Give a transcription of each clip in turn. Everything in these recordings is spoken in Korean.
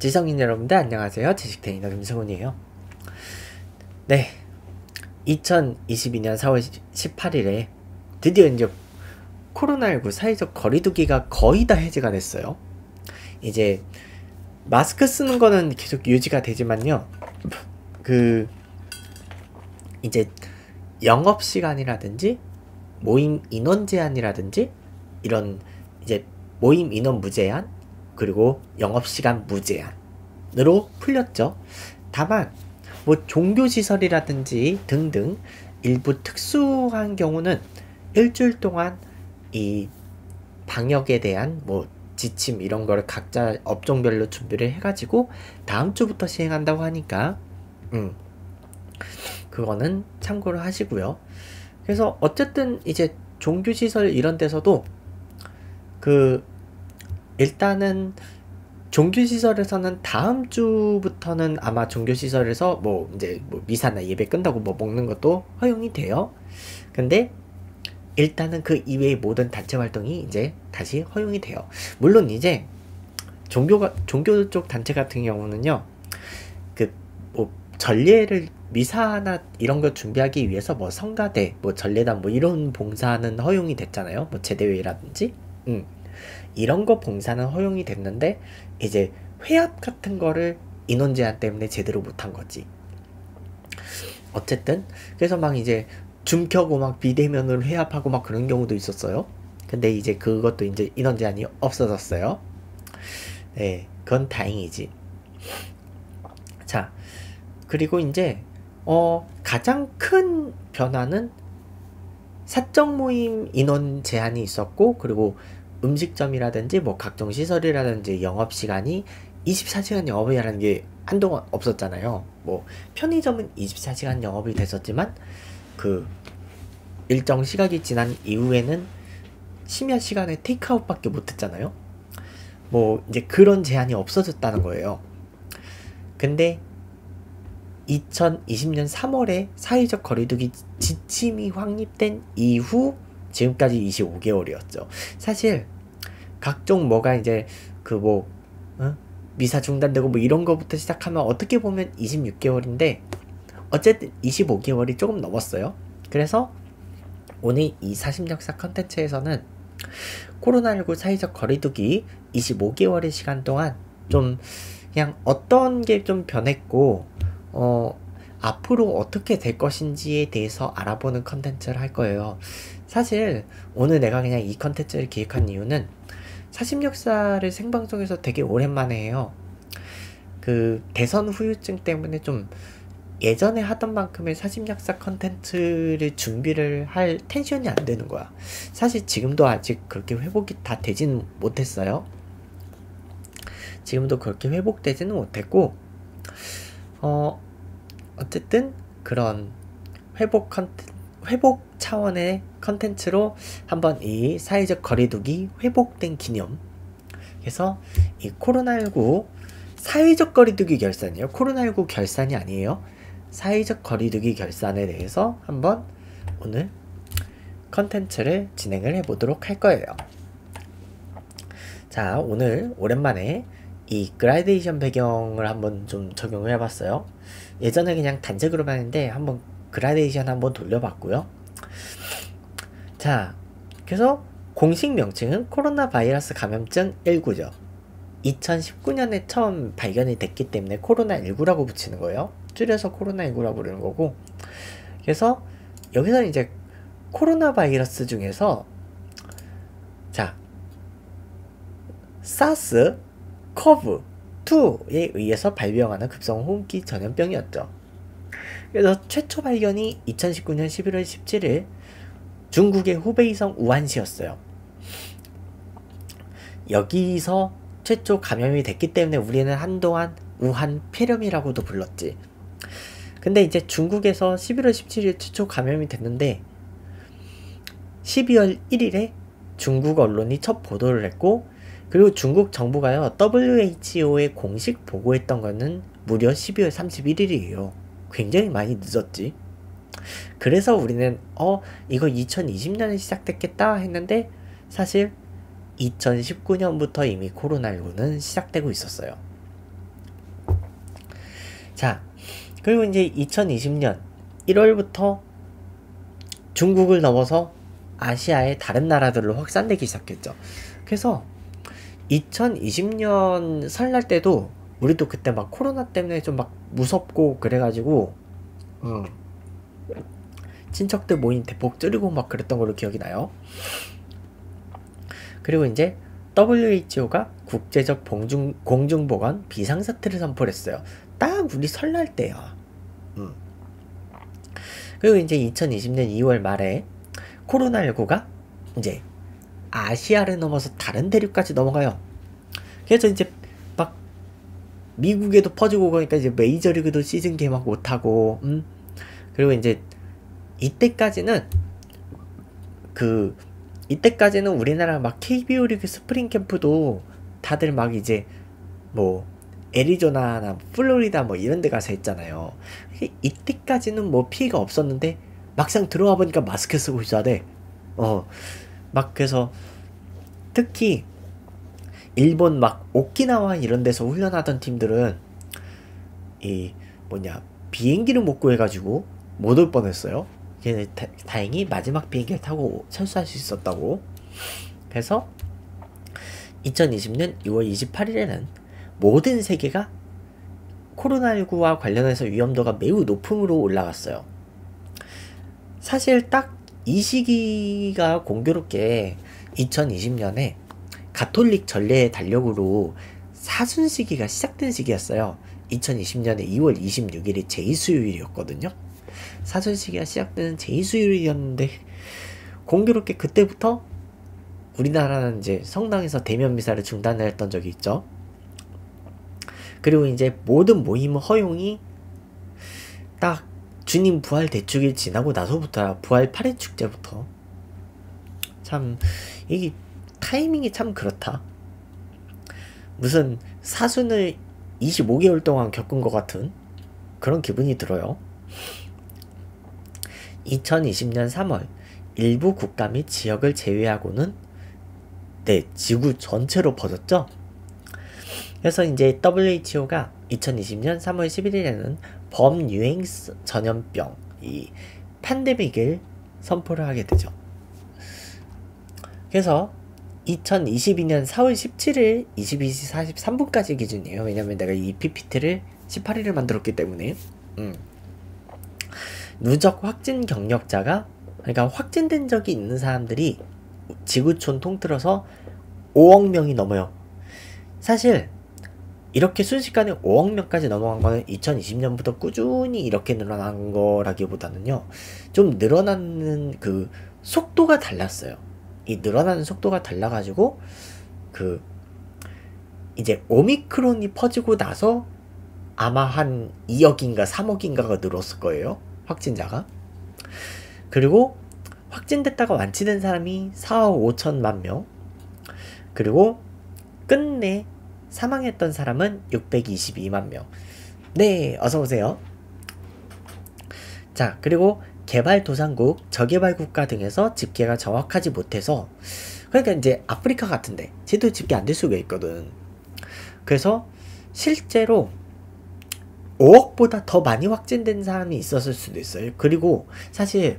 지성인 여러분들 안녕하세요. 지식테이너 김승훈이에요. 네, 2022년 4월 18일에 드디어 이제 코로나19 사회적 거리두기가 거의 다 해제가 됐어요. 이제 마스크 쓰는 거는 계속 유지가 되지만요, 이제 영업시간이라든지 모임 인원 제한이라든지 이런 이제 모임 인원 무제한 그리고 영업시간 무제한으로 풀렸죠. 다만 뭐 종교시설이라든지 등등 일부 특수한 경우는 일주일 동안 이 방역에 대한 뭐 지침 이런 거를 각자 업종별로 준비를 해가지고 다음 주부터 시행한다고 하니까 그거는 참고를 하시고요. 그래서 어쨌든 이제 종교시설 이런 데서도 일단은 종교시설에서는 다음 주부터는 아마 종교시설에서 뭐 이제 뭐 미사나 예배 끝나고 뭐 먹는 것도 허용이 돼요. 근데 일단은 그 이외의 모든 단체 활동이 이제 다시 허용이 돼요. 물론 이제 종교 쪽 단체 같은 경우는요, 뭐 전례를 미사나 이런 거 준비하기 위해서 뭐 성가대, 뭐 전례단 뭐 이런 봉사는 허용이 됐잖아요. 뭐 제대회라든지 이런 거 봉사는 허용이 됐는데 이제 회합 같은 거를 인원 제한 때문에 제대로 못한 거지. 어쨌든 그래서 막 이제 줌 켜고 막 비대면으로 회합하고 막 그런 경우도 있었어요. 근데 이제 그것도 이제 인원 제한이 없어졌어요. 네, 그건 다행이지. 자, 그리고 이제 가장 큰 변화는 사적 모임 인원 제한이 있었고, 그리고 음식점이라든지 뭐 각종 시설이라든지 영업시간이 24시간 영업이라는 게 한동안 없었잖아요. 뭐 편의점은 24시간 영업이 됐었지만 그 일정 시각이 지난 이후에는 심야 시간에 테이크아웃 밖에 못했잖아요. 뭐 이제 그런 제한이 없어졌다는 거예요. 근데 2020년 3월에 사회적 거리두기 지침이 확립된 이후 지금까지 25개월이었죠. 사실 각종 뭐가 이제 미사 중단되고 뭐 이런 거부터 시작하면 어떻게 보면 26개월인데 어쨌든 25개월이 조금 넘었어요. 그래서 오늘 이 40역사 컨텐츠에서는 코로나19 사회적 거리두기 25개월의 시간 동안 좀 그냥 어떤 게 좀 변했고 앞으로 어떻게 될 것인지에 대해서 알아보는 컨텐츠를 할 거예요. 사실 오늘 내가 그냥 이 컨텐츠를 기획한 이유는 40역사를 생방송에서 되게 오랜만에 해요. 대선 후유증 때문에 좀 예전에 하던 만큼의 40역사 컨텐츠를 준비를 할 텐션이 안 되는 거야. 사실 지금도 아직 그렇게 회복이 다 되지는 못했어요. 지금도 그렇게 회복되지는 못했고 어쨌든 그런 회복 차원의 컨텐츠로 한번 이 사회적 거리두기 회복된 기념, 그래서 이 코로나19 사회적 거리두기 결산이에요. 코로나19 결산이 아니에요. 사회적 거리두기 결산에 대해서 한번 오늘 컨텐츠를 진행을 해보도록 할 거예요. 자, 오늘 오랜만에 이 그라데이션 배경을 한번 좀 적용을 해봤어요. 예전에 그냥 단색으로만 했는데 한번 그라데이션 한번 돌려봤고요. 자, 그래서 공식 명칭은 코로나 바이러스 감염증 19죠. 2019년에 처음 발견이 됐기 때문에 코로나19라고 붙이는 거예요. 줄여서 코로나19라고 부르는 거고, 그래서 여기서 이제 코로나 바이러스 중에서 자, 사스 코브2에 의해서 발병하는 급성 호흡기 전염병이었죠. 그래서 최초 발견이 2019년 11월 17일 중국의 후베이성 우한시였어요. 여기서 최초 감염이 됐기 때문에 우리는 한동안 우한 폐렴이라고도 불렀지. 근데 이제 중국에서 11월 17일 최초 감염이 됐는데 12월 1일에 중국 언론이 첫 보도를 했고, 그리고 중국 정부가요 WHO에 공식 보고했던 거는 무려 12월 31일이에요. 굉장히 많이 늦었지. 그래서 우리는 이거 2020년에 시작됐겠다 했는데 사실 2019년부터 이미 코로나19는 시작되고 있었어요. 자, 그리고 이제 2020년 1월부터 중국을 넘어서 아시아의 다른 나라들로 확산되기 시작했죠. 그래서 2020년 설날 때도 우리도 그때 막 코로나 때문에 좀 막 무섭고 그래가지고 친척들 모임 대폭 줄이고 막 그랬던 걸로 기억이 나요. 그리고 이제 WHO가 국제적 공중보건 비상사태를 선포를 했어요. 딱 우리 설날 때야. 그리고 이제 2020년 2월 말에 코로나19가 이제 아시아를 넘어서 다른 대륙까지 넘어가요. 그래서 이제 막 미국에도 퍼지고 그러니까 이제 메이저리그도 시즌 개막 못하고 그리고 이제 이때까지는 우리나라 막 KBO 리그 스프링 캠프도 다들 막 이제 뭐 애리조나나 플로리다 뭐 이런 데 가서 했잖아요. 이때까지는 뭐 피해가 없었는데 막상 들어와 보니까 마스크 쓰고 있어야 돼. 막 그래서 특히 일본 막 오키나와 이런 데서 훈련하던 팀들은 비행기를 못 구해가지고 못 올 뻔했어요. 다행히 마지막 비행기를 타고 철수할 수 있었다고. 그래서 2020년 2월 28일에는 모든 세계가 코로나19와 관련해서 위험도가 매우 높음으로 올라갔어요. 사실 딱 이 시기가 공교롭게 2020년에 가톨릭 전례의 달력으로 사순 시기가 시작된 시기였어요. 2020년에 2월 26일이 제이수요일이었거든요. 사순 시기가 시작되는 제이수요일이었는데 공교롭게 그때부터 우리나라는 이제 성당에서 대면 미사를 중단했던 적이 있죠. 그리고 이제 모든 모임 허용이 딱 주님 부활 대축일 지나고 나서부터야. 부활 8일 축제부터. 참 이게 타이밍이 참 그렇다. 무슨 사순을 25개월 동안 겪은 것 같은 그런 기분이 들어요. 2020년 3월 일부 국가 및 지역을 제외하고는 지구 전체로 퍼졌죠. 그래서 이제 WHO가 2020년 3월 11일에는 범유행 전염병 이 팬데믹을 선포를 하게 되죠. 그래서 2022년 4월 17일 22시 43분까지 기준이에요. 왜냐면 내가 이 PPT를 18일을 만들었기 때문에. 누적 확진 경력자가, 그러니까 확진된 적이 있는 사람들이 지구촌 통틀어서 5억 명이 넘어요. 사실 이렇게 순식간에 5억 명까지 넘어간 거는 2020년부터 꾸준히 이렇게 늘어난 거라기보다는요, 좀 늘어나는 그 속도가 달랐어요. 이 늘어나는 속도가 달라가지고 이제 오미크론이 퍼지고 나서 아마 한 2억인가 3억인가가 늘었을 거예요, 확진자가. 그리고 확진됐다가 완치된 사람이 4억 5천만 명. 그리고 끝내 사망했던 사람은 622만 명. 네, 어서오세요. 자, 그리고 개발도상국, 저개발국가 등에서 집계가 정확하지 못해서, 그러니까 이제 아프리카 같은데 제대로 집계 안 될 수가 있거든. 그래서 실제로 5억보다 더 많이 확진된 사람이 있었을 수도 있어요. 그리고 사실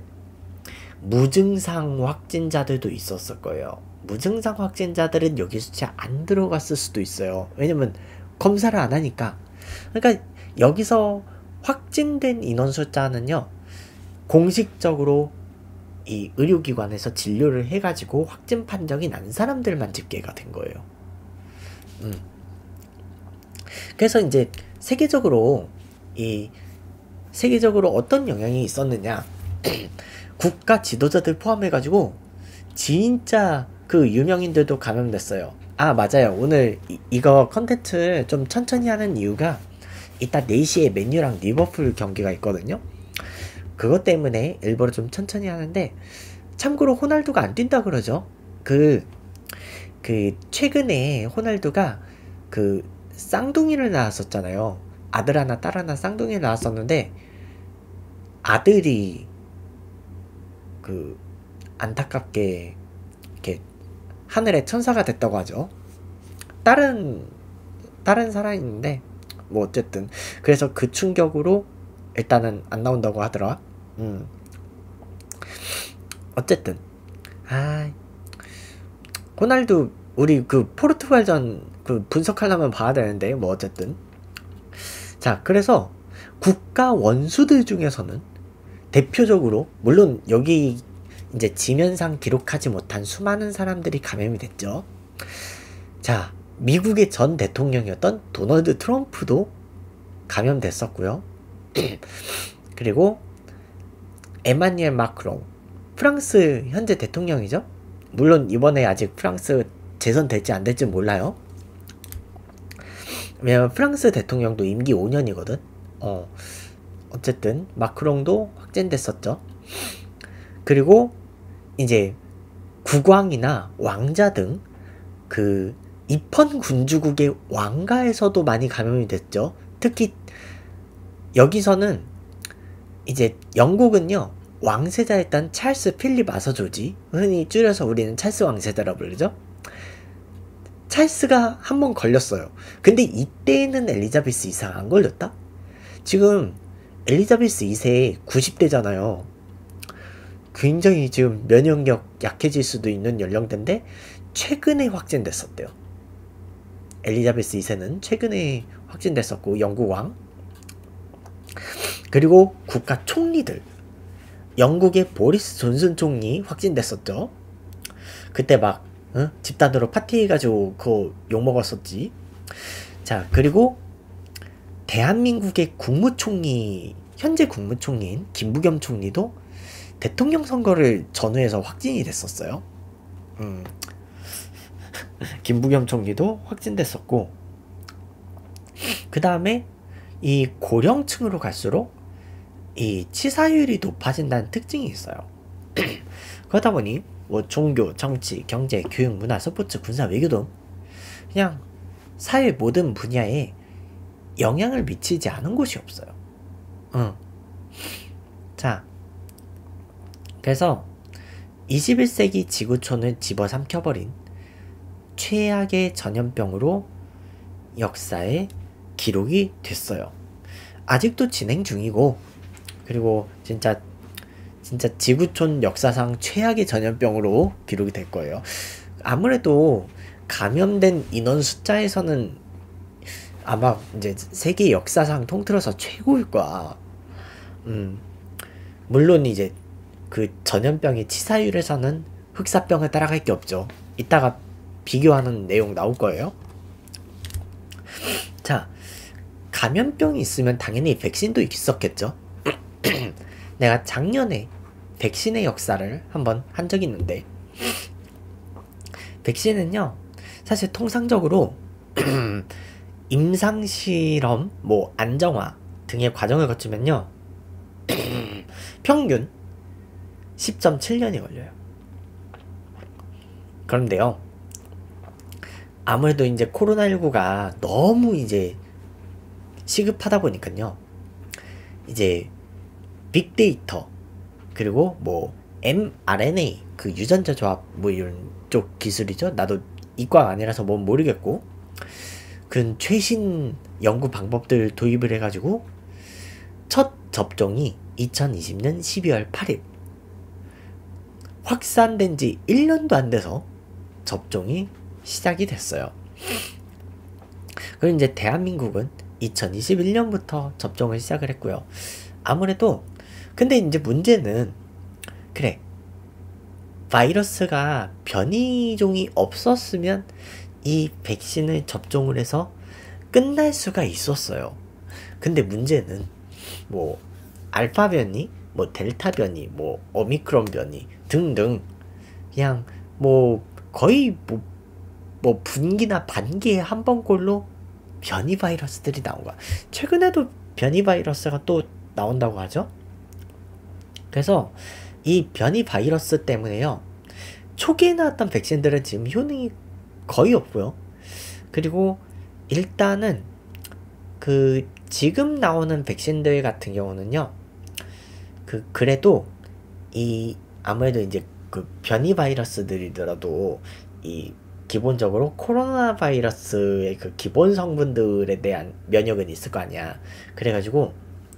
무증상 확진자들도 있었을 거예요. 무증상 확진자들은 여기 수치에 안 들어갔을 수도 있어요. 왜냐면 검사를 안 하니까. 그러니까 여기서 확진된 인원 숫자는요, 공식적으로 이 의료기관에서 진료를 해가지고 확진 판정이 난 사람들만 집계가 된 거예요. 그래서 이제 세계적으로 어떤 영향이 있었느냐. 국가 지도자들 포함해가지고 진짜 그 유명인들도 감염됐어요. 아, 맞아요. 오늘 이거 컨텐츠 좀 천천히 하는 이유가 이따 4시에 맨유랑 리버풀 경기가 있거든요. 그것 때문에 일부러 좀 천천히 하는데, 참고로 호날두가 안 뛴다 그러죠. 최근에 호날두가 쌍둥이를 낳았었잖아요. 아들 하나 딸 하나 쌍둥이를 낳았었는데, 아들이 안타깝게 이렇게 하늘의 천사가 됐다고 하죠. 딸은 살아있는데 뭐 어쨌든 그래서 그 충격으로 일단은 안 나온다고 하더라. 어쨌든 아 호날두 우리 그 포르투갈전 그 분석하려면 봐야 되는데 뭐 어쨌든 자 그래서 국가 원수들 중에서는 대표적으로 물론 여기 이제 지면상 기록하지 못한 수많은 사람들이 감염이 됐죠. 자 미국의 전 대통령이었던 도널드 트럼프도 감염됐었고요. 그리고 에마뉘엘 마크롱 프랑스 현재 대통령이죠. 물론 이번에 아직 프랑스 재선 될지 안 될지 몰라요. 왜냐면 프랑스 대통령도 임기 5년이거든. 어쨌든 마크롱도 확진됐었죠. 그리고 이제 국왕이나 왕자 등 그 입헌 군주국의 왕가에서도 많이 감염이 됐죠. 특히 여기서는 이제 영국은요 왕세자였던 찰스 필립 아서조지, 흔히 줄여서 우리는 찰스 왕세자라 부르죠. 찰스가 한 번 걸렸어요. 근데 이때는 엘리자베스 2세가 안 걸렸다? 지금 엘리자베스 2세 90대잖아요. 굉장히 지금 면역력 약해질 수도 있는 연령대인데 최근에 확진됐었대요. 엘리자베스 2세는 최근에 확진됐었고, 영국 왕. 그리고 국가 총리들. 영국의 보리스 존슨 총리 확진됐었죠. 그때 막 집단으로 파티해가지고 그거 욕먹었었지. 자 그리고 대한민국의 국무총리, 현재 국무총리인 김부겸 총리도 대통령 선거를 전후해서 확진이 됐었어요. 김부겸 총리도 확진됐었고, 그 다음에 이 고령층으로 갈수록 이 치사율이 높아진다는 특징이 있어요. 그러다 보니 뭐 종교, 정치, 경제, 교육, 문화, 스포츠, 군사, 외교 등 그냥 사회 모든 분야에 영향을 미치지 않은 곳이 없어요. 자, 그래서 21세기 지구촌을 집어삼켜버린 최악의 전염병으로 역사에 기록이 됐어요. 아직도 진행 중이고, 그리고 진짜 지구촌 역사상 최악의 전염병으로 기록이 될 거예요. 아무래도 감염된 인원 숫자에서는 아마 이제 세계 역사상 통틀어서 최고일 거야. 물론 이제 그 전염병의 치사율에서는 흑사병을 따라갈 게 없죠. 이따가 비교하는 내용 나올 거예요. 자, 감염병이 있으면 당연히 백신도 있었겠죠. 내가 작년에 백신의 역사를 한번 한 적이 있는데, 백신은요 사실 통상적으로 임상실험, 뭐 안정화 등의 과정을 거치면요 평균 10.7년이 걸려요. 그런데요, 아무래도 이제 코로나19가 너무 이제 시급하다 보니까요, 이제 빅데이터, 그리고 뭐 mRNA, 그 유전자 조합 뭐 이런 쪽 기술이죠. 나도 이과가 아니라서 뭐 모르겠고, 그 최신 연구 방법들 도입을 해가지고 첫 접종이 2020년 12월 8일, 확산된 지 1년도 안 돼서 접종이 시작이 됐어요. 그리고 이제 대한민국은 2021년부터 접종을 시작을 했고요. 아무래도 근데 이제 문제는, 그래, 바이러스가 변이종이 없었으면 이 백신을 접종을 해서 끝날 수가 있었어요. 근데 문제는 뭐 알파 변이, 뭐 델타 변이, 뭐 오미크론 변이 등등 그냥 뭐 거의 뭐 분기나 반기에 한 번꼴로 변이 바이러스들이 나온 거야. 최근에도 변이 바이러스가 또 나온다고 하죠. 그래서 이 변이 바이러스 때문에요, 초기에 나왔던 백신들은 지금 효능이 거의 없고요. 그리고 일단은 그 지금 나오는 백신들 같은 경우는요, 그래도 이 아무래도 이제 그 변이 바이러스들이더라도 이 기본적으로 코로나 바이러스의 그 기본 성분들에 대한 면역은 있을 거 아니야. 그래가지고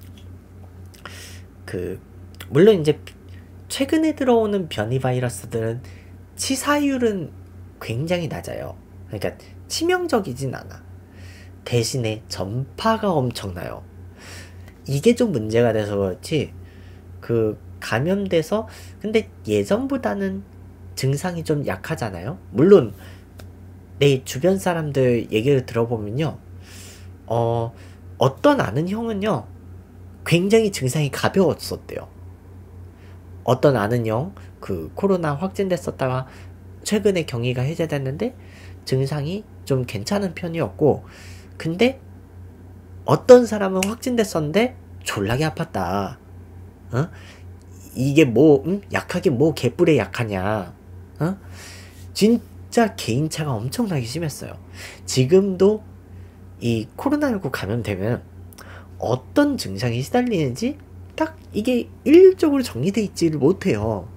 그 물론 이제 최근에 들어오는 변이 바이러스들은 치사율은 굉장히 낮아요. 그러니까 치명적이진 않아. 대신에 전파가 엄청나요. 이게 좀 문제가 돼서 그렇지, 그 감염돼서 근데 예전보다는 증상이 좀 약하잖아요. 물론 내 주변 사람들 얘기를 들어보면요, 어떤 아는 형은요 굉장히 증상이 가벼웠었대요. 어떤 아는 형 그 코로나 확진됐었다가 최근에 격리가 해제됐는데 증상이 좀 괜찮은 편이었고, 근데 어떤 사람은 확진됐었는데 졸라게 아팠다. 어? 이게 뭐 약하게 뭐 개뿔에 약하냐. 어? 진짜 개인차가 엄청나게 심했어요. 지금도 이 코로나19 감염되면 어떤 증상이 시달리는지 딱 이게 일률적으로 정리돼 있지를 못해요.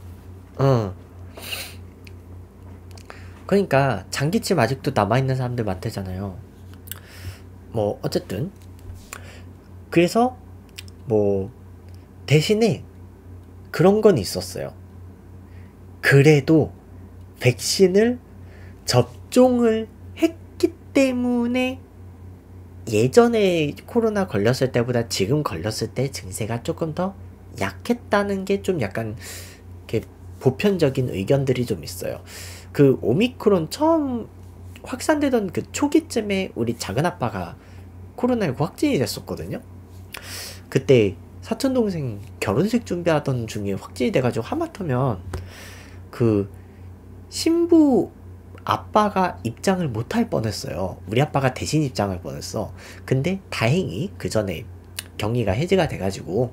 그러니까 장기침 아직도 남아있는 사람들 많대잖아요. 뭐 어쨌든 그래서 뭐 대신에 그런 건 있었어요. 그래도 백신을 접종을 했기 때문에 예전에 코로나 걸렸을 때보다 지금 걸렸을 때 증세가 조금 더 약했다는 게 좀 약간 이렇게 보편적인 의견들이 좀 있어요. 그 오미크론 처음 확산되던 그 초기쯤에 우리 작은아빠가 코로나19 확진이 됐었거든요. 그때 사촌동생 결혼식 준비하던 중에 확진이 돼가지고 하마터면 그 신부 아빠가 입장을 못할 뻔했어요. 우리 아빠가 대신 입장할 뻔했어. 근데 다행히 그 전에 격리가 해제가 돼가지고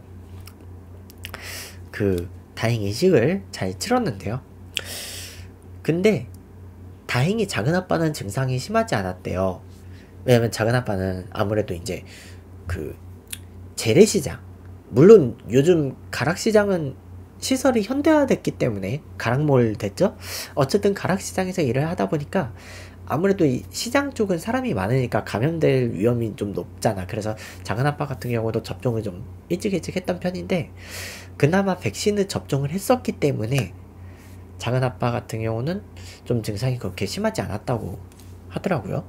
그 다행히 식을 잘 치렀는데요. 근데 다행히 작은아빠는 증상이 심하지 않았대요. 왜냐면 작은아빠는 아무래도 이제 그 재래시장, 물론 요즘 가락시장은 시설이 현대화됐기 때문에 가락몰 됐죠? 어쨌든 가락시장에서 일을 하다 보니까 아무래도 이 시장 쪽은 사람이 많으니까 감염될 위험이 좀 높잖아. 그래서 작은아빠 같은 경우도 접종을 좀 일찍 했던 편인데, 그나마 백신을 접종을 했었기 때문에 작은아빠 같은 경우는 좀 증상이 그렇게 심하지 않았다고 하더라고요.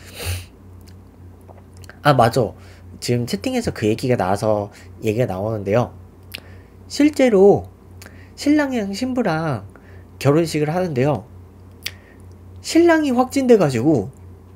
아, 맞아. 지금 채팅에서 그 얘기가 나와서 얘기가 나오는데요. 실제로 신랑이랑 신부랑 결혼식을 하는데요. 신랑이 확진돼가지고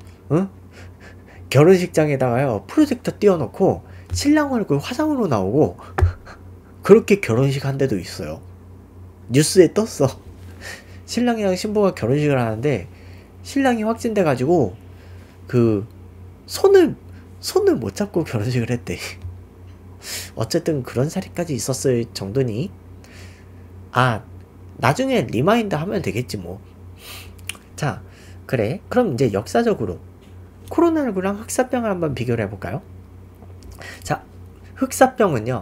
결혼식장에다가요 프로젝터 띄워놓고 신랑 얼굴 화상으로 나오고 그렇게 결혼식 한 데도 있어요. 뉴스에 떴어. 신랑이랑 신부가 결혼식을 하는데 신랑이 확진돼가지고 그 손을 못 잡고 결혼식을 했대. 어쨌든 그런 사례까지 있었을 정도니 나중에 리마인드 하면 되겠지 뭐. 자, 그래. 그럼 이제 역사적으로 코로나19랑 흑사병을 한번 비교를 해볼까요? 자, 흑사병은요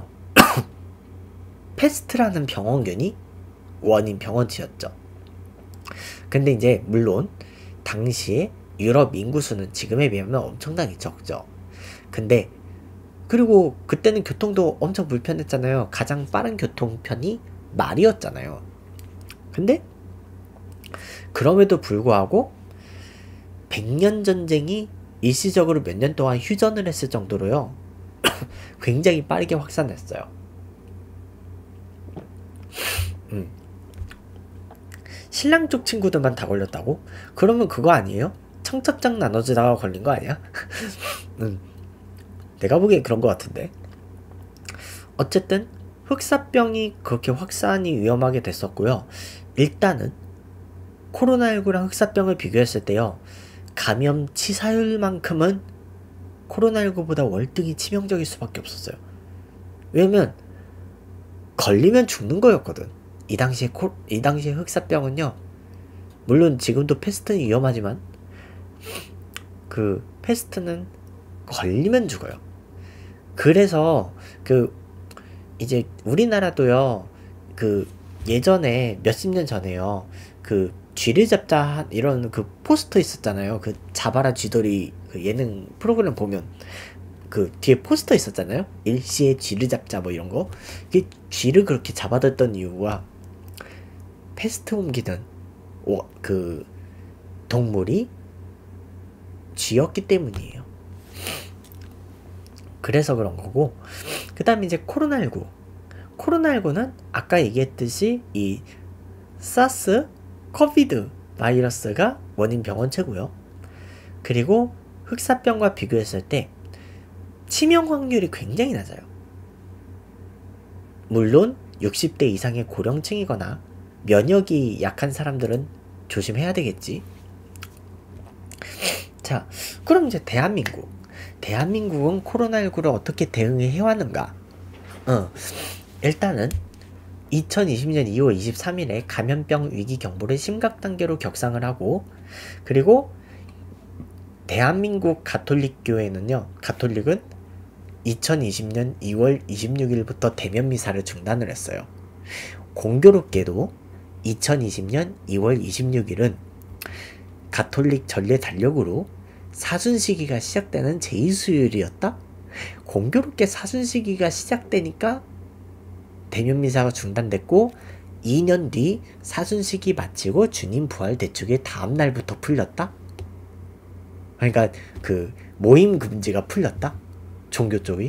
패스트라는 병원균이 원인 병원치였죠. 근데 이제 물론 당시에 유럽 인구수는 지금에 비하면 엄청나게 적죠. 근데 그리고 그때는 교통도 엄청 불편했잖아요. 가장 빠른 교통편이 말이었잖아요. 근데 그럼에도 불구하고 100년 전쟁이 일시적으로 몇 년 동안 휴전을 했을 정도로요 굉장히 빠르게 확산했어요. 신랑 쪽 친구들만 다 걸렸다고? 그러면 그거 아니에요? 청첩장 나눠주다가 걸린 거 아니야? 내가 보기엔 그런 거 같은데. 어쨌든 흑사병이 그렇게 확산이 위험하게 됐었고요. 일단은 코로나19랑 흑사병을 비교했을 때요, 감염 치사율만큼은 코로나19보다 월등히 치명적일 수밖에 없었어요. 왜냐면 걸리면 죽는 거였거든. 이 당시에 흑사병은요, 물론 지금도 패스트는 위험하지만 그 패스트는 걸리면 죽어요. 그래서 그 이제 우리나라도요, 그 예전에 몇십 년 전에요, 그 쥐를 잡자 이런 그 포스터 있었잖아요. 그 잡아라 쥐돌이 그 예능 프로그램 보면 그 뒤에 포스터 있었잖아요. 일시에 쥐를 잡자 뭐 이런 거. 이게 쥐를 그렇게 잡아뒀던 이유가 패스트 옮기는 그 동물이 쥐였기 때문이에요. 그래서 그런 거고, 그 다음에 이제 코로나19는 아까 얘기했듯이 이 사스 코비드 바이러스가 원인 병원체고요. 그리고 흑사병과 비교했을 때 치명 확률이 굉장히 낮아요. 물론 60대 이상의 고령층이거나 면역이 약한 사람들은 조심해야 되겠지. 자, 그럼 이제 대한민국은 코로나19를 어떻게 대응해 왔는가? 일단은 2020년 2월 23일에 감염병 위기 경보를 심각 단계로 격상을 하고, 그리고 대한민국 가톨릭은 2020년 2월 26일부터 대면 미사를 중단을 했어요. 공교롭게도 2020년 2월 26일은 가톨릭 전례 달력으로 사순시기가 시작되는 제2수요일이었다? 공교롭게 사순시기가 시작되니까 대면 미사가 중단됐고, 2년 뒤 사순시기 마치고 주님 부활 대축의 다음 날부터 풀렸다? 그러니까 그 모임 금지가 풀렸다? 종교 쪽이?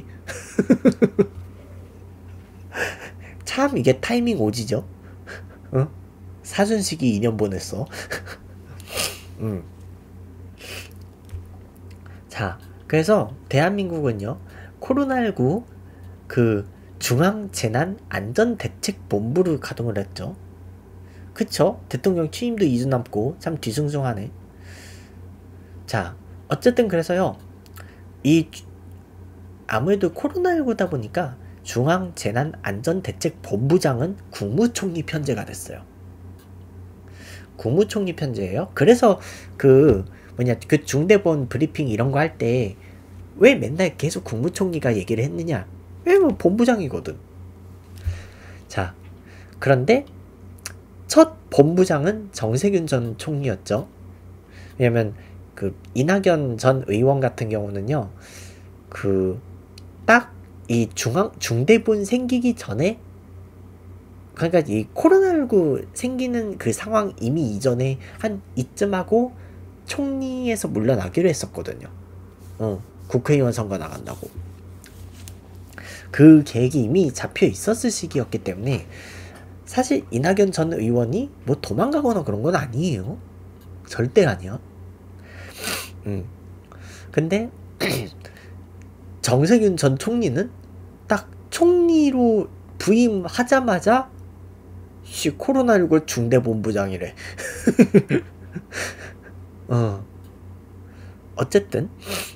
참 이게 타이밍 오지죠? 사순시기 2년 보냈어. 자, 그래서 대한민국은요, 코로나19 그 중앙재난안전대책본부를 가동을 했죠. 그쵸? 대통령 취임도 2주 남고 참 뒤숭숭하네. 자, 어쨌든 그래서요, 아무래도 코로나19다 보니까 중앙재난안전대책본부장은 국무총리 편제가 됐어요. 국무총리 편제예요. 그래서 그 중대본 브리핑 이런 거 할 때 왜 맨날 계속 국무총리가 얘기를 했느냐? 왜냐면 본부장이거든. 자, 그런데 첫 본부장은 정세균 전 총리였죠. 왜냐면 그 이낙연 전 의원 같은 경우는요, 그 딱 이 중대본 생기기 전에, 그러니까 이 코로나19 생기는 그 상황 이미 이전에 한 이쯤 하고 총리에서 물러나기로 했었거든요. 국회의원 선거 나간다고. 그 계획이 이미 잡혀 있었을 시기였기 때문에 사실 이낙연 전 의원이 뭐 도망가거나 그런 건 아니에요. 절대 아니야. 근데 정세균 전 총리는 딱 총리로 부임하자마자 코로나19 중대본부장이래. 어쨌든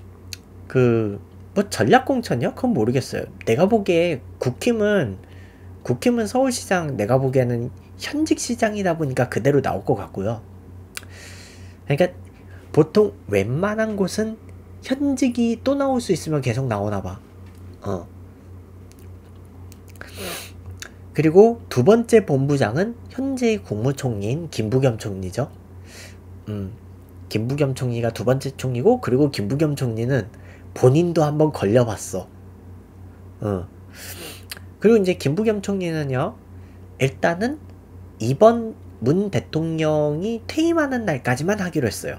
뭐 전략공천이요? 그건 모르겠어요. 내가 보기에 국힘은 서울시장, 내가 보기에는 현직 시장이다 보니까 그대로 나올 것 같고요. 그러니까 보통 웬만한 곳은 현직이 또 나올 수 있으면 계속 나오나 봐. 그리고 두 번째 본부장은 현재 국무총리인 김부겸 총리죠. 김부겸 총리가 두 번째 총리고, 그리고 김부겸 총리는 본인도 한번 걸려봤어. 그리고 이제 김부겸 총리는요, 일단은 이번 문 대통령이 퇴임하는 날까지만 하기로 했어요.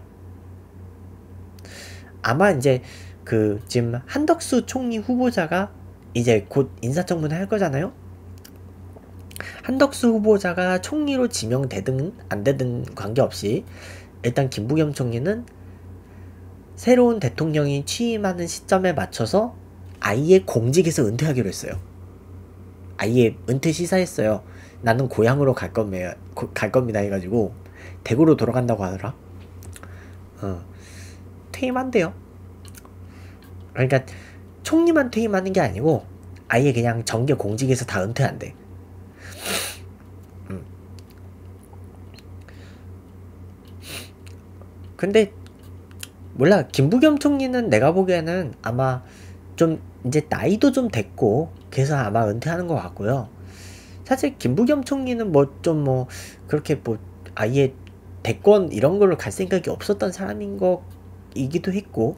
아마 이제 지금 한덕수 총리 후보자가 이제 곧 인사청문회 할 거잖아요. 한덕수 후보자가 총리로 지명되든 안 되든 관계없이 일단 김부겸 총리는 새로운 대통령이 취임하는 시점에 맞춰서 아예 공직에서 은퇴하기로 했어요. 아예 은퇴 시사했어요. 나는 고향으로 갈 겁니다 해가지고 대구로 돌아간다고 하더라. 퇴임한대요. 그러니까 총리만 퇴임하는 게 아니고 아예 그냥 정계 공직에서 다 은퇴한대. 근데 몰라, 김부겸 총리는 내가 보기에는 아마 좀 이제 나이도 좀 됐고 그래서 아마 은퇴하는 것 같고요. 사실 김부겸 총리는 그렇게 아예 대권 이런 걸로 갈 생각이 없었던 사람인 거이기도 했고,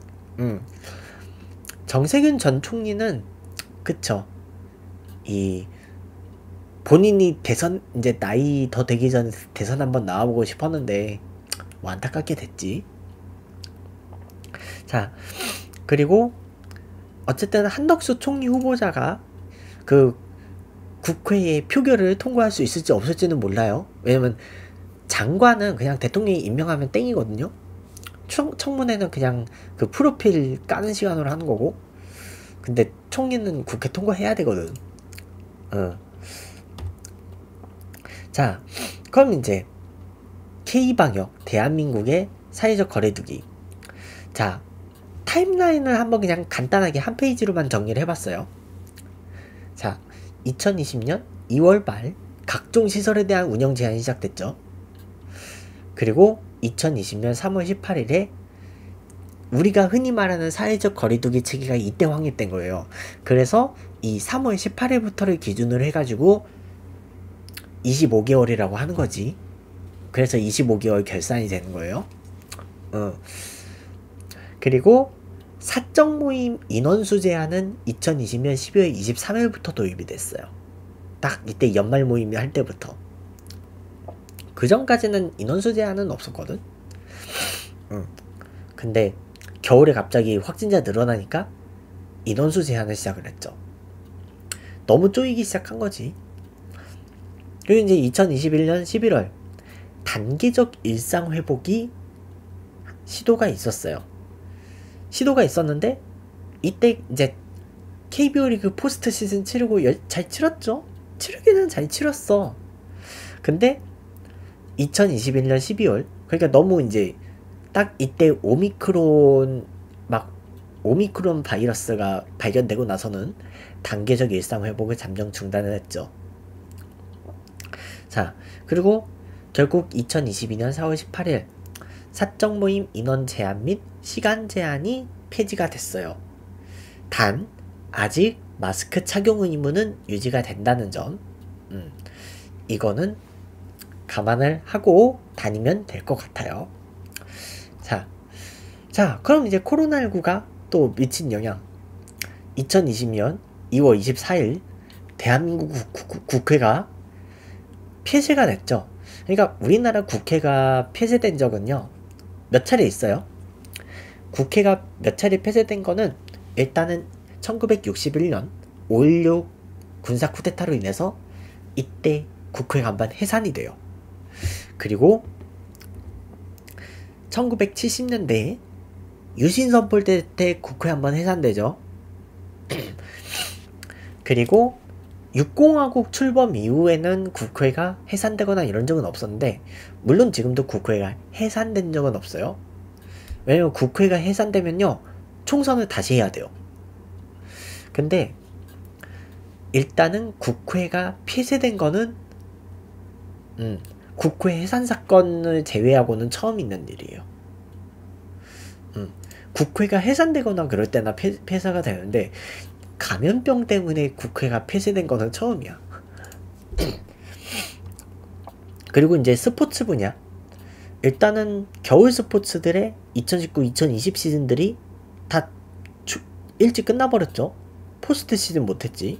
정세균 전 총리는 그쵸, 이 본인이 대선 이제 나이 더 되기 전에 대선 한번 나와보고 싶었는데 뭐 안타깝게 됐지. 자, 그리고 어쨌든 한덕수 총리 후보자가 그 국회의 표결을 통과할 수 있을지 없을지는 몰라요. 왜냐면 장관은 그냥 대통령이 임명하면 땡이거든요. 청문회는 그냥 그 프로필 까는 시간으로 하는 거고, 근데 총리는 국회 통과해야 되거든. 자, 그럼 이제 K방역, 대한민국의 사회적 거리두기. 자, 타임라인을 한번 그냥 간단하게 한 페이지로만 정리를 해봤어요. 자, 2020년 2월 말 각종 시설에 대한 운영 제한이 시작됐죠. 그리고 2020년 3월 18일에 우리가 흔히 말하는 사회적 거리두기 체계가 이때 확립된 거예요. 그래서 이 3월 18일부터를 기준으로 해가지고 25개월이라고 하는 거지. 그래서 25개월 결산이 되는 거예요. 그리고 사적 모임 인원수 제한은 2020년 12월 23일부터 도입이 됐어요. 딱 이때 연말 모임이 할 때부터. 그 전까지는 인원수 제한은 없었거든. 근데 겨울에 갑자기 확진자 늘어나니까 인원수 제한을 시작을 했죠. 너무 쪼이기 시작한 거지. 그리고 이제 2021년 11월 단계적 일상 회복이 시도가 있었어요. 시도가 있었는데 이때 이제 KBO 리그 포스트 시즌 치르고 잘 치렀죠? 치르기는 잘 치렀어. 근데 2021년 12월, 그러니까 너무 이제 딱 이때 오미크론 바이러스가 발견되고 나서는 단계적 일상 회복을 잠정 중단을 했죠. 자, 그리고 결국 2022년 4월 18일 사적 모임 인원 제한 및 시간 제한이 폐지가 됐어요. 단 아직 마스크 착용 의무는 유지가 된다는 점, 이거는 감안을 하고 다니면 될 것 같아요. 자, 그럼 이제 코로나19가 또 미친 영향. 2020년 2월 24일 대한민국 국회가 폐쇄가 됐죠. 그러니까 우리나라 국회가 폐쇄된 적은요, 몇 차례 있어요. 국회가 몇 차례 폐쇄된 거는 일단은 1961년 5.16 군사 쿠데타로 인해서 이때 국회가 한번 해산이 돼요. 그리고 1970년대에 유신선포될 때 국회 한번 해산되죠. 그리고 6공화국 출범 이후에는 국회가 해산되거나 이런 적은 없었는데, 물론 지금도 국회가 해산된 적은 없어요. 왜냐면 국회가 해산되면요, 총선을 다시 해야 돼요. 근데 일단은 국회가 폐쇄된 거는 국회 해산 사건을 제외하고는 처음 있는 일이에요. 국회가 해산되거나 그럴 때나 폐쇄가 되는데 감염병 때문에 국회가 폐쇄된 거는 처음이야. 그리고 이제 스포츠 분야, 일단은 겨울 스포츠들의 2019-2020 시즌들이 다 일찍 끝나버렸죠. 포스트 시즌 못했지.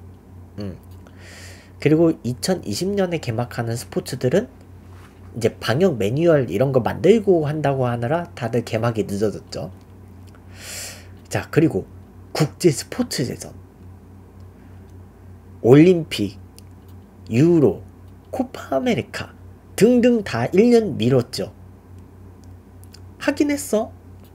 그리고 2020년에 개막하는 스포츠들은 이제 방역 매뉴얼 이런 거 만들고 한다고 하느라 다들 개막이 늦어졌죠. 자, 그리고 국제 스포츠 제전, 올림픽, 유로, 코파 아메리카 등등 다 1년 미뤘죠. 하긴 했어.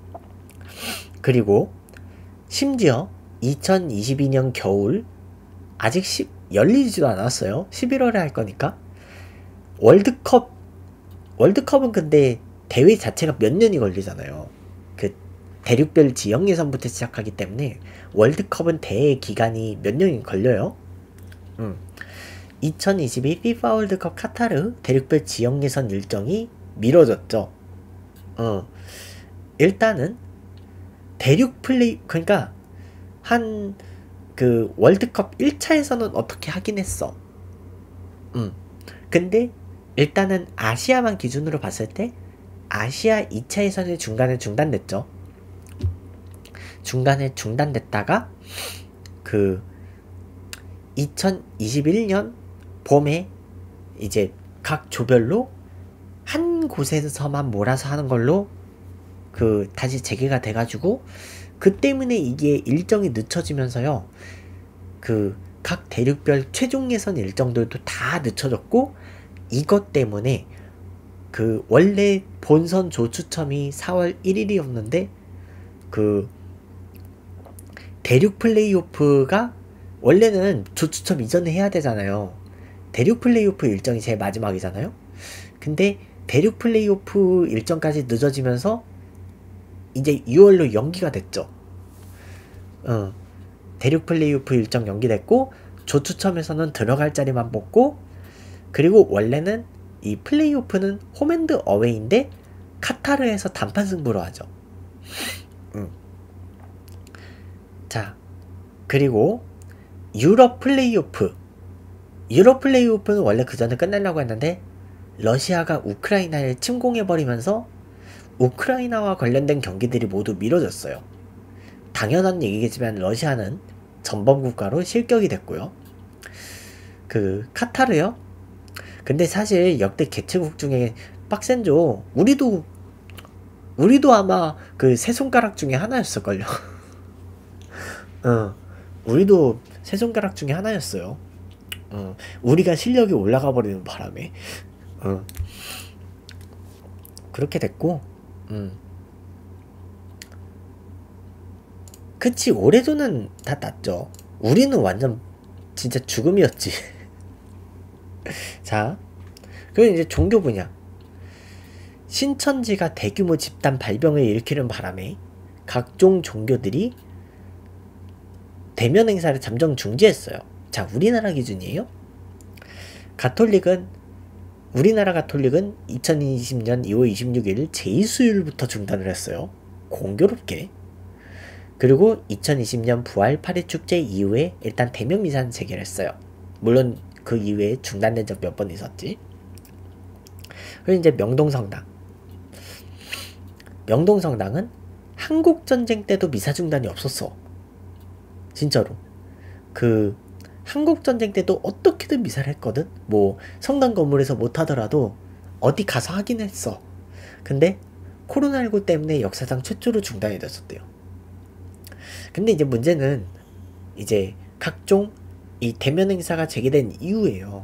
그리고 심지어 2022년 겨울, 아직 열리지도 않았어요. 11월에 할 거니까. 월드컵은 근데 대회 자체가 몇 년이 걸리잖아요. 그 대륙별 지역 예선부터 시작하기 때문에 월드컵은 대회 기간이 몇 년이 걸려요. 2022 FIFA 월드컵 카타르 대륙별 지역 예선 일정이 미뤄졌죠. 일단은 대륙 플레이, 그러니까 한 그 월드컵 1차에서는 어떻게 하긴 했어. 근데 일단은 아시아만 기준으로 봤을 때 아시아 2차 예선이 중간에 중단됐죠. 중간에 중단됐다가 그 2021년 봄에 이제 각 조별로 한 곳에서만 몰아서 하는 걸로 다시 재개가 돼가지고, 그 때문에 이게 일정이 늦춰지면서요, 각 대륙별 최종 예선 일정들도 다 늦춰졌고, 이것 때문에 원래 본선 조추첨이 4월 1일이었는데 대륙 플레이오프가 원래는 조추첨 이전에 해야 되잖아요. 대륙 플레이오프 일정이 제일 마지막이잖아요. 근데 대륙 플레이오프 일정까지 늦어지면서 이제 6월로 연기가 됐죠. 대륙 플레이오프 일정 연기됐고, 조추첨에서는 들어갈 자리만 뽑고, 그리고 원래는 이 플레이오프는 홈앤드 어웨이인데 카타르에서 단판 승부로 하죠. 자, 그리고 유럽 플레이오프는 원래 그 전에 끝내려고 했는데 러시아가 우크라이나를 침공해버리면서 우크라이나와 관련된 경기들이 모두 미뤄졌어요. 당연한 얘기겠지만 러시아는 전범국가로 실격이 됐고요. 카타르요? 근데 사실 역대 개최국 중에 빡센죠. 우리도 아마 세 손가락 중에 하나였을걸요. 우리도 세 손가락 중에 하나였어요. 우리가 실력이 올라가 버리는 바람에 그렇게 됐고, 그치, 올해도는 다 났죠. 우리는 완전 진짜 죽음이었지. 자, 그리고 이제 종교 분야. 신천지가 대규모 집단 발병을 일으키는 바람에 각종 종교들이 대면 행사를 잠정 중지했어요. 자, 우리나라 기준이에요. 우리나라 가톨릭은 2020년 2월 26일 제2수요일부터 중단을 했어요. 공교롭게. 그리고 2020년 부활 8일 축제 이후에 일단 대면 미사는 재개했어요. 물론 그 이후에 중단된 적 몇 번 있었지. 그리고 이제 명동성당은 한국전쟁 때도 미사 중단이 없었어. 진짜로. 한국전쟁 때도 어떻게든 미사를 했거든. 뭐 성당 건물에서 못하더라도 어디 가서 하긴 했어. 근데 코로나19 때문에 역사상 최초로 중단이 됐었대요. 근데 이제 문제는 이제 각종 이 대면 행사가 재개된 이후에요.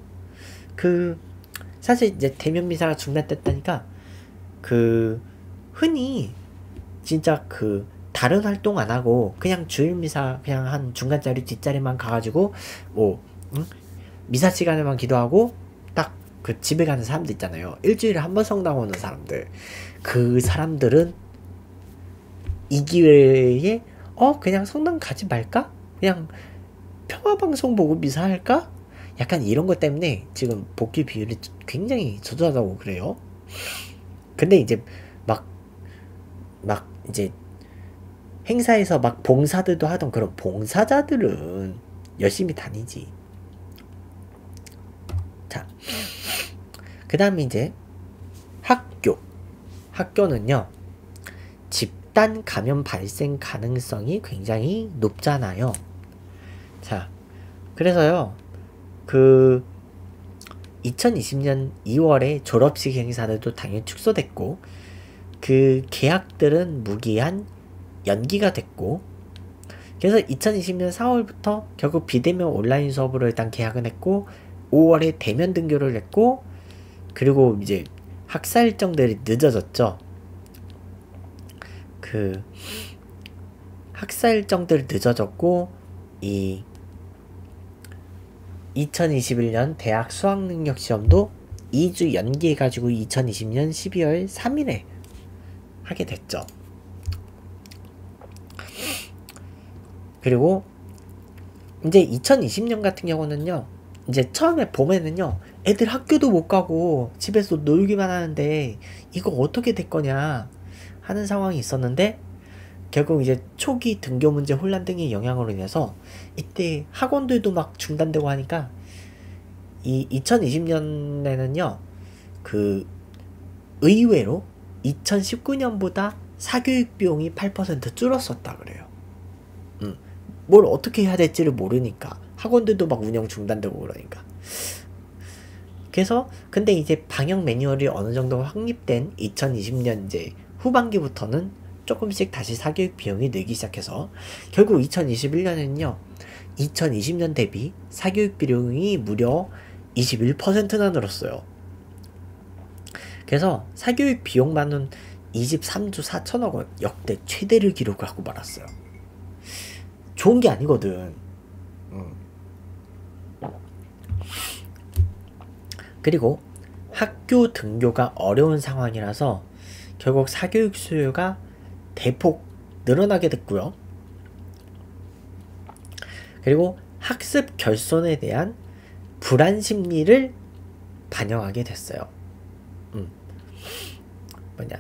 사실 이제 대면 미사가 중단됐다니까 흔히 진짜 다른 활동 안 하고 그냥 주일 미사 그냥 한 중간자리 뒷자리만 가가지고 미사 시간에만 기도하고 딱 집에 가는 사람들 있잖아요. 일주일에 한 번 성당 오는 사람들. 그 사람들은 이 기회에 그냥 성당 가지 말까? 그냥 평화방송 보고 미사할까? 약간 이런 것 때문에 지금 복귀 비율이 굉장히 저조하다고 그래요. 근데 이제 막 이제 행사에서 막 봉사들도 하던 그런 봉사자들은 열심히 다니지. 자, 그 다음에 이제 학교는요, 집단 감염 발생 가능성이 굉장히 높잖아요. 자, 그래서요, 2020년 2월에 졸업식 행사들도 당연히 축소됐고, 계약들은 무기한 연기가 됐고, 그래서 2020년 4월부터 결국 비대면 온라인 수업으로 일단 계약은 했고, 5월에 대면 등교를 했고, 그리고 이제 학사 일정들이 늦어졌죠. 학사 일정들이 늦어졌고, 2021년 대학 수학능력 시험도 2주 연기해가지고 2020년 12월 3일에 하게 됐죠. 그리고 이제 2020년 같은 경우는요, 이제 처음에 봄에는요, 애들 학교도 못 가고 집에서 놀기만 하는데 이거 어떻게 될 거냐 하는 상황이 있었는데, 결국 이제 초기 등교 문제 혼란 등의 영향으로 인해서 이때 학원들도 막 중단되고 하니까 이 2020년에는요, 의외로 2019년보다 사교육 비용이 8% 줄었었다 그래요. 뭘 어떻게 해야 될지를 모르니까 학원들도 막 운영 중단되고 그러니까. 그래서 근데 이제 방역 매뉴얼이 어느 정도 확립된 2020년 이제 후반기부터는 조금씩 다시 사교육 비용이 늘기 시작해서 결국 2021년에는요 2020년 대비 사교육 비용이 무려 21%나 늘었어요. 그래서 사교육 비용만은 23조 4천억 원 역대 최대를 기록하고 말았어요. 좋은 게 아니거든. 그리고 학교 등교가 어려운 상황이라서 결국 사교육 수요가 대폭 늘어나게 됐고요. 그리고 학습 결손에 대한 불안 심리를 반영하게 됐어요. 뭐냐?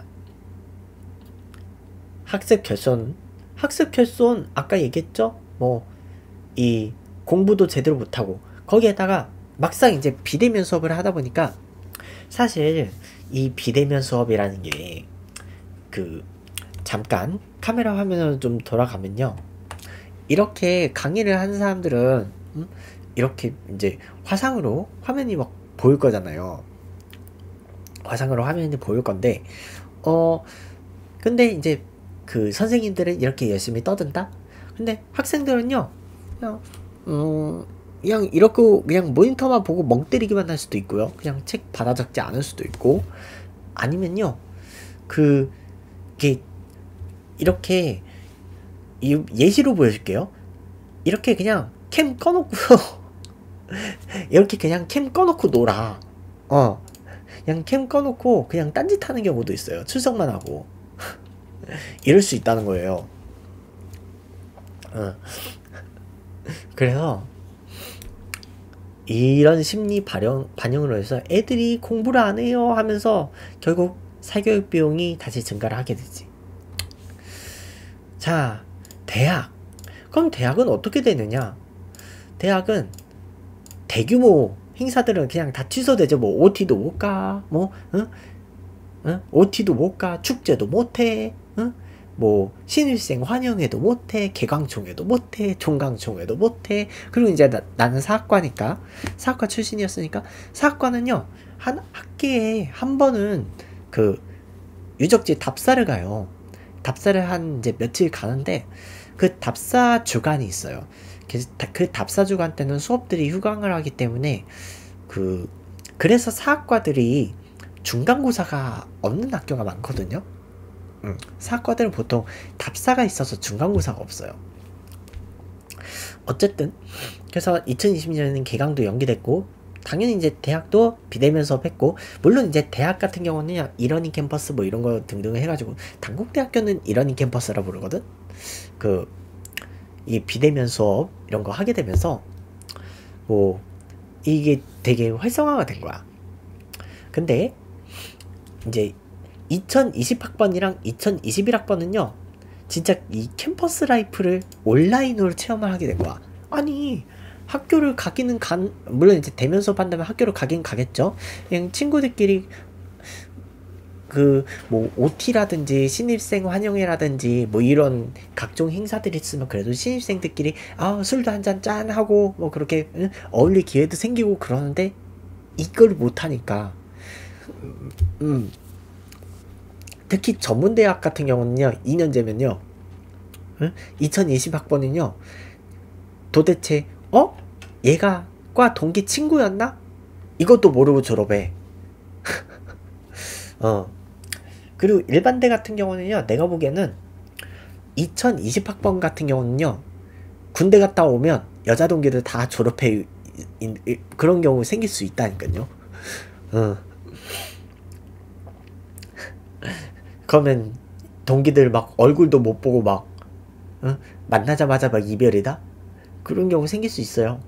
학습 결손 아까 얘기했죠? 뭐 이 공부도 제대로 못하고 거기에다가 막상 이제 비대면 수업을 하다 보니까 사실 이 비대면 수업이라는 게 잠깐 카메라 화면으로 좀 돌아가면요 이렇게 강의를 하는 사람들은 이렇게 이제 화상으로 화면이 막 보일 거잖아요. 화상으로 화면이 보일 건데 근데 이제 그 선생님들은 이렇게 열심히 떠든다? 근데 학생들은요 그냥 이렇게 그냥 모니터만 보고 멍 때리기만 할 수도 있고요. 그냥 책 받아 적지 않을 수도 있고 아니면요 이게 이렇게 예시로 보여줄게요. 이렇게 그냥 캠 꺼놓고요 이렇게 그냥 캠 꺼놓고 놀아. 그냥 캠 꺼놓고 그냥 딴짓 하는 경우도 있어요. 출석만 하고 이럴 수 있다는 거예요. 그래서 이런 심리 반영으로 해서 애들이 공부를 안 해요 하면서 결국 사교육 비용이 다시 증가를 하게 되지. 자, 대학. 그럼 대학은 어떻게 되느냐? 대학은 대규모 행사들은 그냥 다 취소되죠. 뭐 OT도 못 가, OT도 못 가, 축제도 못 해, 뭐 신입생 환영회도 못 해, 개강총회도 못 해, 종강총회도 못 해. 그리고 이제 나는 사학과니까 사학과 출신이었으니까 사학과는요 한 학기에 한 번은 그 유적지 답사를 가요. 답사를 한 이제 며칠 가는데 그 답사 주간이 있어요. 그 답사 주간 때는 수업들이 휴강을 하기 때문에 그래서 사학과들이 중간고사가 없는 학교가 많거든요. 사학과들은 보통 답사가 있어서 중간고사가 없어요. 어쨌든 그래서 2020년에는 개강도 연기됐고 당연히 이제 대학도 비대면 수업했고 물론 이제 대학 같은 경우는 이러닝 캠퍼스 뭐 이런 거 등등 해가지고 단국대학교는 이러닝 캠퍼스라 부르거든. 이 비대면 수업 이런 거 하게 되면서 뭐 이게 되게 활성화가 된 거야. 근데 이제 2020학번이랑 2021학번은요 진짜 이 캠퍼스 라이프를 온라인으로 체험을 하게 된 거야. 아니 학교를 가기는 물론 이제 대면 수업 한다면 학교를 가긴 가겠죠. 그냥 친구들끼리 뭐 OT라든지 신입생 환영회라든지 뭐 이런 각종 행사들이 있으면 그래도 신입생들끼리 술도 한잔 짠 하고 뭐 그렇게 어울릴 기회도 생기고 그러는데 이걸 못하니까 특히 전문대학 같은 경우는요 2년제면요 2020학번은요 도대체 얘가 과 동기 친구였나? 이것도 모르고 졸업해. 그리고 일반대 같은 경우는요 내가 보기에는 2020학번 같은 경우는요 군대 갔다 오면 여자 동기들 다 졸업해 그런 경우 생길 수 있다니까요. 그러면 동기들 막 얼굴도 못 보고 막 만나자마자 막 이별이다? 그런 경우 생길 수 있어요.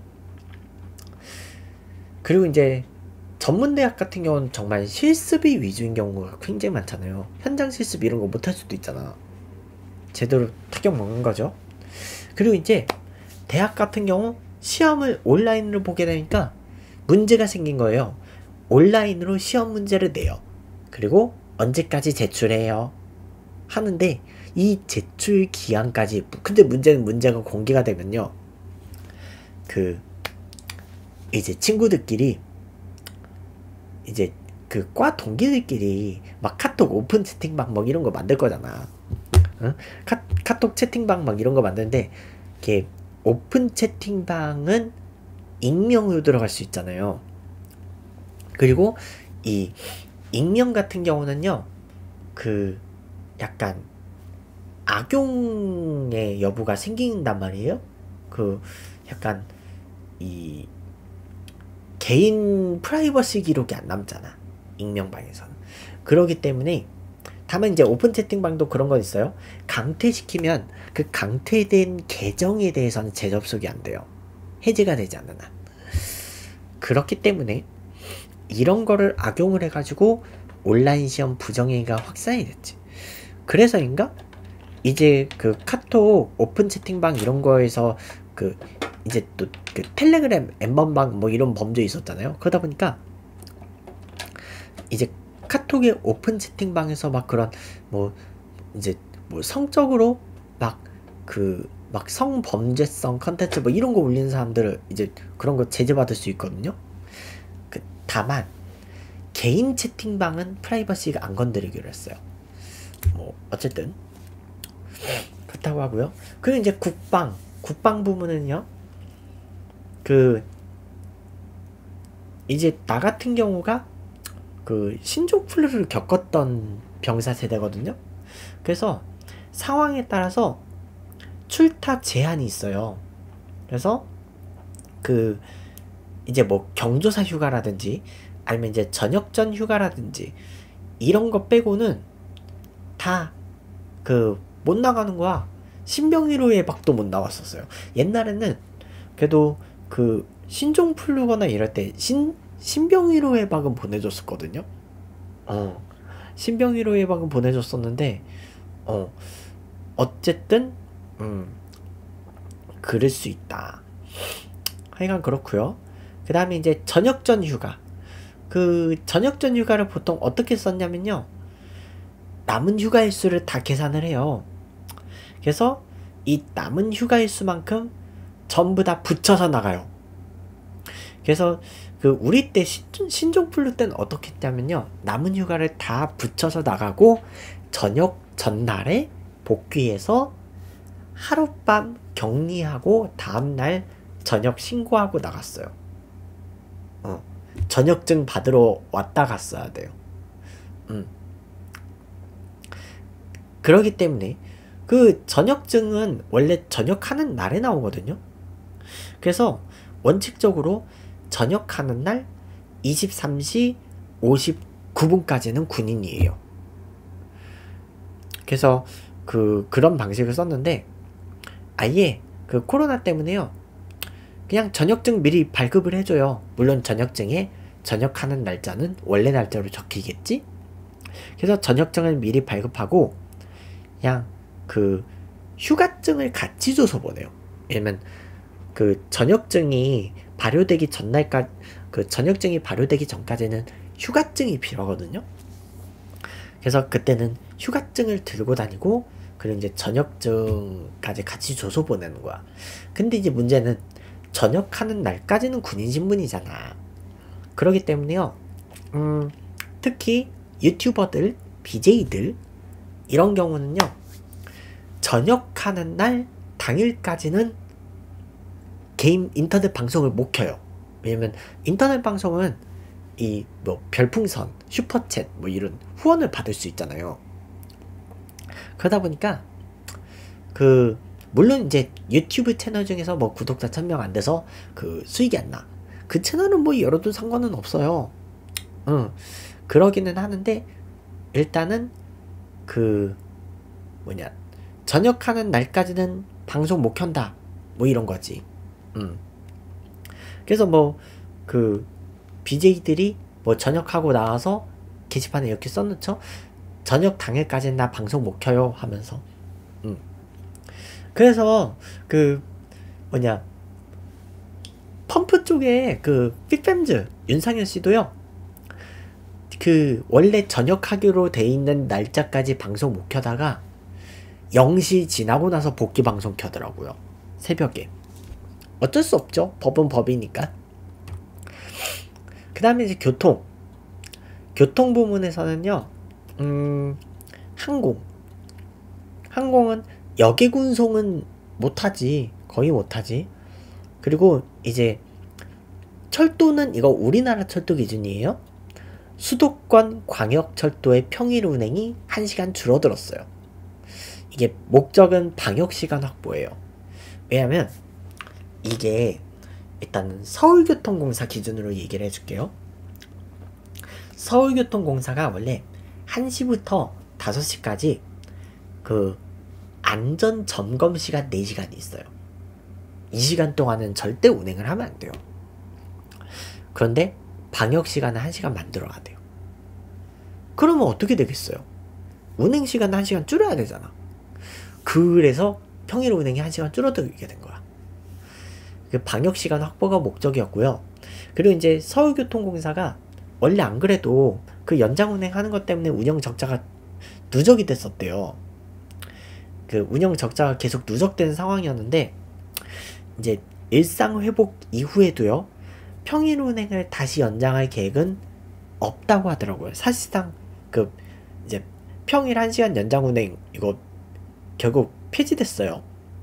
그리고 이제 전문대학 같은 경우는 정말 실습이 위주인 경우가 굉장히 많잖아요. 현장 실습 이런 거 못할 수도 있잖아. 제대로 타격 먹는 거죠. 그리고 이제 대학 같은 경우 시험을 온라인으로 보게 되니까 문제가 생긴 거예요. 온라인으로 시험 문제를 내요. 그리고 언제까지 제출해요 하는데, 이 제출 기한까지, 근데 문제가 공개가 되면요, 그 이제 친구들끼리, 이제 그 과 동기들끼리 막 카톡 오픈 채팅방 막 이런 거 만들 거잖아. 응? 카톡 채팅방 막 이런 거 만드는데, 이게 오픈 채팅방은 익명으로 들어갈 수 있잖아요. 그리고 이 익명 같은 경우는요, 그 약간 악용의 여부가 생긴단 말이에요. 그 약간 이 개인 프라이버시 기록이 안 남잖아, 익명방에서는. 그러기 때문에, 다만 이제 오픈 채팅방도 그런 건 있어요. 강퇴시키면 그 강퇴된 계정에 대해서는 재접속이 안 돼요. 해지가 되지 않는 한. 그렇기 때문에 이런 거를 악용을 해가지고 온라인 시험 부정행위가 확산이 됐지. 그래서인가? 이제 그 카톡 오픈 채팅방 이런 거에서 그 이제 또 그 텔레그램 엠번방 뭐 이런 범죄 있었잖아요. 그러다 보니까 이제 카톡의 오픈 채팅방에서 막 그런 뭐 이제 뭐 성적으로 막 성범죄성 컨텐츠 뭐 이런 거 올리는 사람들을 이제 그런 거 제재받을 수 있거든요. 다만 개인 채팅방은 프라이버시가 안 건드리기로 했어요. 뭐 어쨌든 그렇다고 하고요. 그리고 이제 국방 부문은요, 그 이제 나 같은 경우가 그 신종플루를 겪었던 병사 세대거든요. 그래서 상황에 따라서 출타 제한이 있어요. 그래서 그 이제 뭐 경조사 휴가라든지 아니면 이제 전역전 휴가라든지 이런 거 빼고는 다 그 못 나가는 거야. 신병위로 예박도 못 나왔었어요. 옛날에는 그래도 그 신종플루거나 이럴 때 신병위로 예박은 보내줬었거든요. 신병위로 예박은 보내줬었는데, 어쨌든 그럴 수 있다. 하여간 그렇고요. 그 다음에 이제 전역전 휴가. 그 전역전 휴가를 보통 어떻게 썼냐면요, 남은 휴가 일수를 다 계산을 해요. 그래서 이 남은 휴가 일수만큼 전부 다 붙여서 나가요. 그래서 그 우리 때 신종플루 때는 어떻게 했냐면요, 남은 휴가를 다 붙여서 나가고 저녁 전날에 복귀해서 하룻밤 격리하고 다음날 저녁 신고하고 나갔어요. 저녁증 받으러 왔다 갔어야 돼요. 그러기 때문에 그 전역증은 원래 전역하는 날에 나오거든요. 그래서 원칙적으로 전역하는 날 23시 59분까지는 군인이에요. 그래서 그런 방식을 썼는데, 아예 그 코로나 때문에요, 그냥 전역증 미리 발급을 해줘요. 물론 전역증에 전역하는 날짜는 원래 날짜로 적히겠지? 그래서 전역증을 미리 발급하고 그냥 그 휴가증을 같이 줘서 보내요. 왜냐면 그 전역증이 발효되기 전날까지, 그 전역증이 발효되기 전까지는 휴가증이 필요하거든요. 그래서 그때는 휴가증을 들고 다니고, 그리고 이제 전역증까지 같이 줘서 보내는 거야. 근데 이제 문제는 전역하는 날까지는 군인 신분이잖아. 그러기 때문에요, 특히 유튜버들, BJ들 이런 경우는요, 전역하는 날 당일까지는 개인 인터넷 방송을 못 켜요. 왜냐면 인터넷 방송은 이 뭐 별풍선, 슈퍼챗 뭐 이런 후원을 받을 수 있잖아요. 그러다 보니까 그 물론 이제 유튜브 채널 중에서 뭐 구독자 1000명 안 돼서 그 수익이 안 나. 그 채널은 뭐 열어도 상관은 없어요. 그러기는 하는데, 일단은 그 뭐냐, 전역하는 날까지는 방송 못 켠다 뭐 이런 거지. 그래서 뭐 그 BJ들이 뭐 전역하고 나와서 게시판에 이렇게 써놓죠. 저녁 당일까지는 나 방송 못 켜요 하면서. 그래서 그 뭐냐, 펌프 쪽에 그 픽팸즈 윤상현 씨도요, 그 원래 저녁하기로 돼 있는 날짜까지 방송 못 켜다가 0시 지나고 나서 복귀 방송 켜더라고요. 새벽에. 어쩔 수 없죠. 법은 법이니까. 그 다음에 이제 교통. 교통 부문에서는요, 항공은 역외군송은 못하지. 거의 못하지. 그리고 이제 철도는 이거 우리나라 철도 기준이에요. 수도권 광역철도의 평일 운행이 1시간 줄어들었어요. 이게 목적은 방역시간 확보예요. 왜냐면 이게 일단 서울교통공사 기준으로 얘기를 해줄게요. 서울교통공사가 원래 1시부터 5시까지 그 안전점검시간 4시간이 있어요. 이 시간 동안은 절대 운행을 하면 안 돼요. 그런데 방역시간은 1시간 만들어야 돼요. 그러면 어떻게 되겠어요? 운행시간 1시간 줄여야 되잖아. 그래서 평일 운행이 1시간 줄어들게 된 거야. 그 방역시간 확보가 목적이었고요. 그리고 이제 서울교통공사가 원래 안 그래도 그 연장 운행하는 것 때문에 운영 적자가 누적이 됐었대요. 그 운영 적자가 계속 누적된 상황이었는데 이제 일상 회복 이후에도요. 평일 운행을 다시 연장할 계획은 없다고 하더라고요. 사실상 그 이제 평일 1시간 연장 운행 이거 결국 폐지됐어요.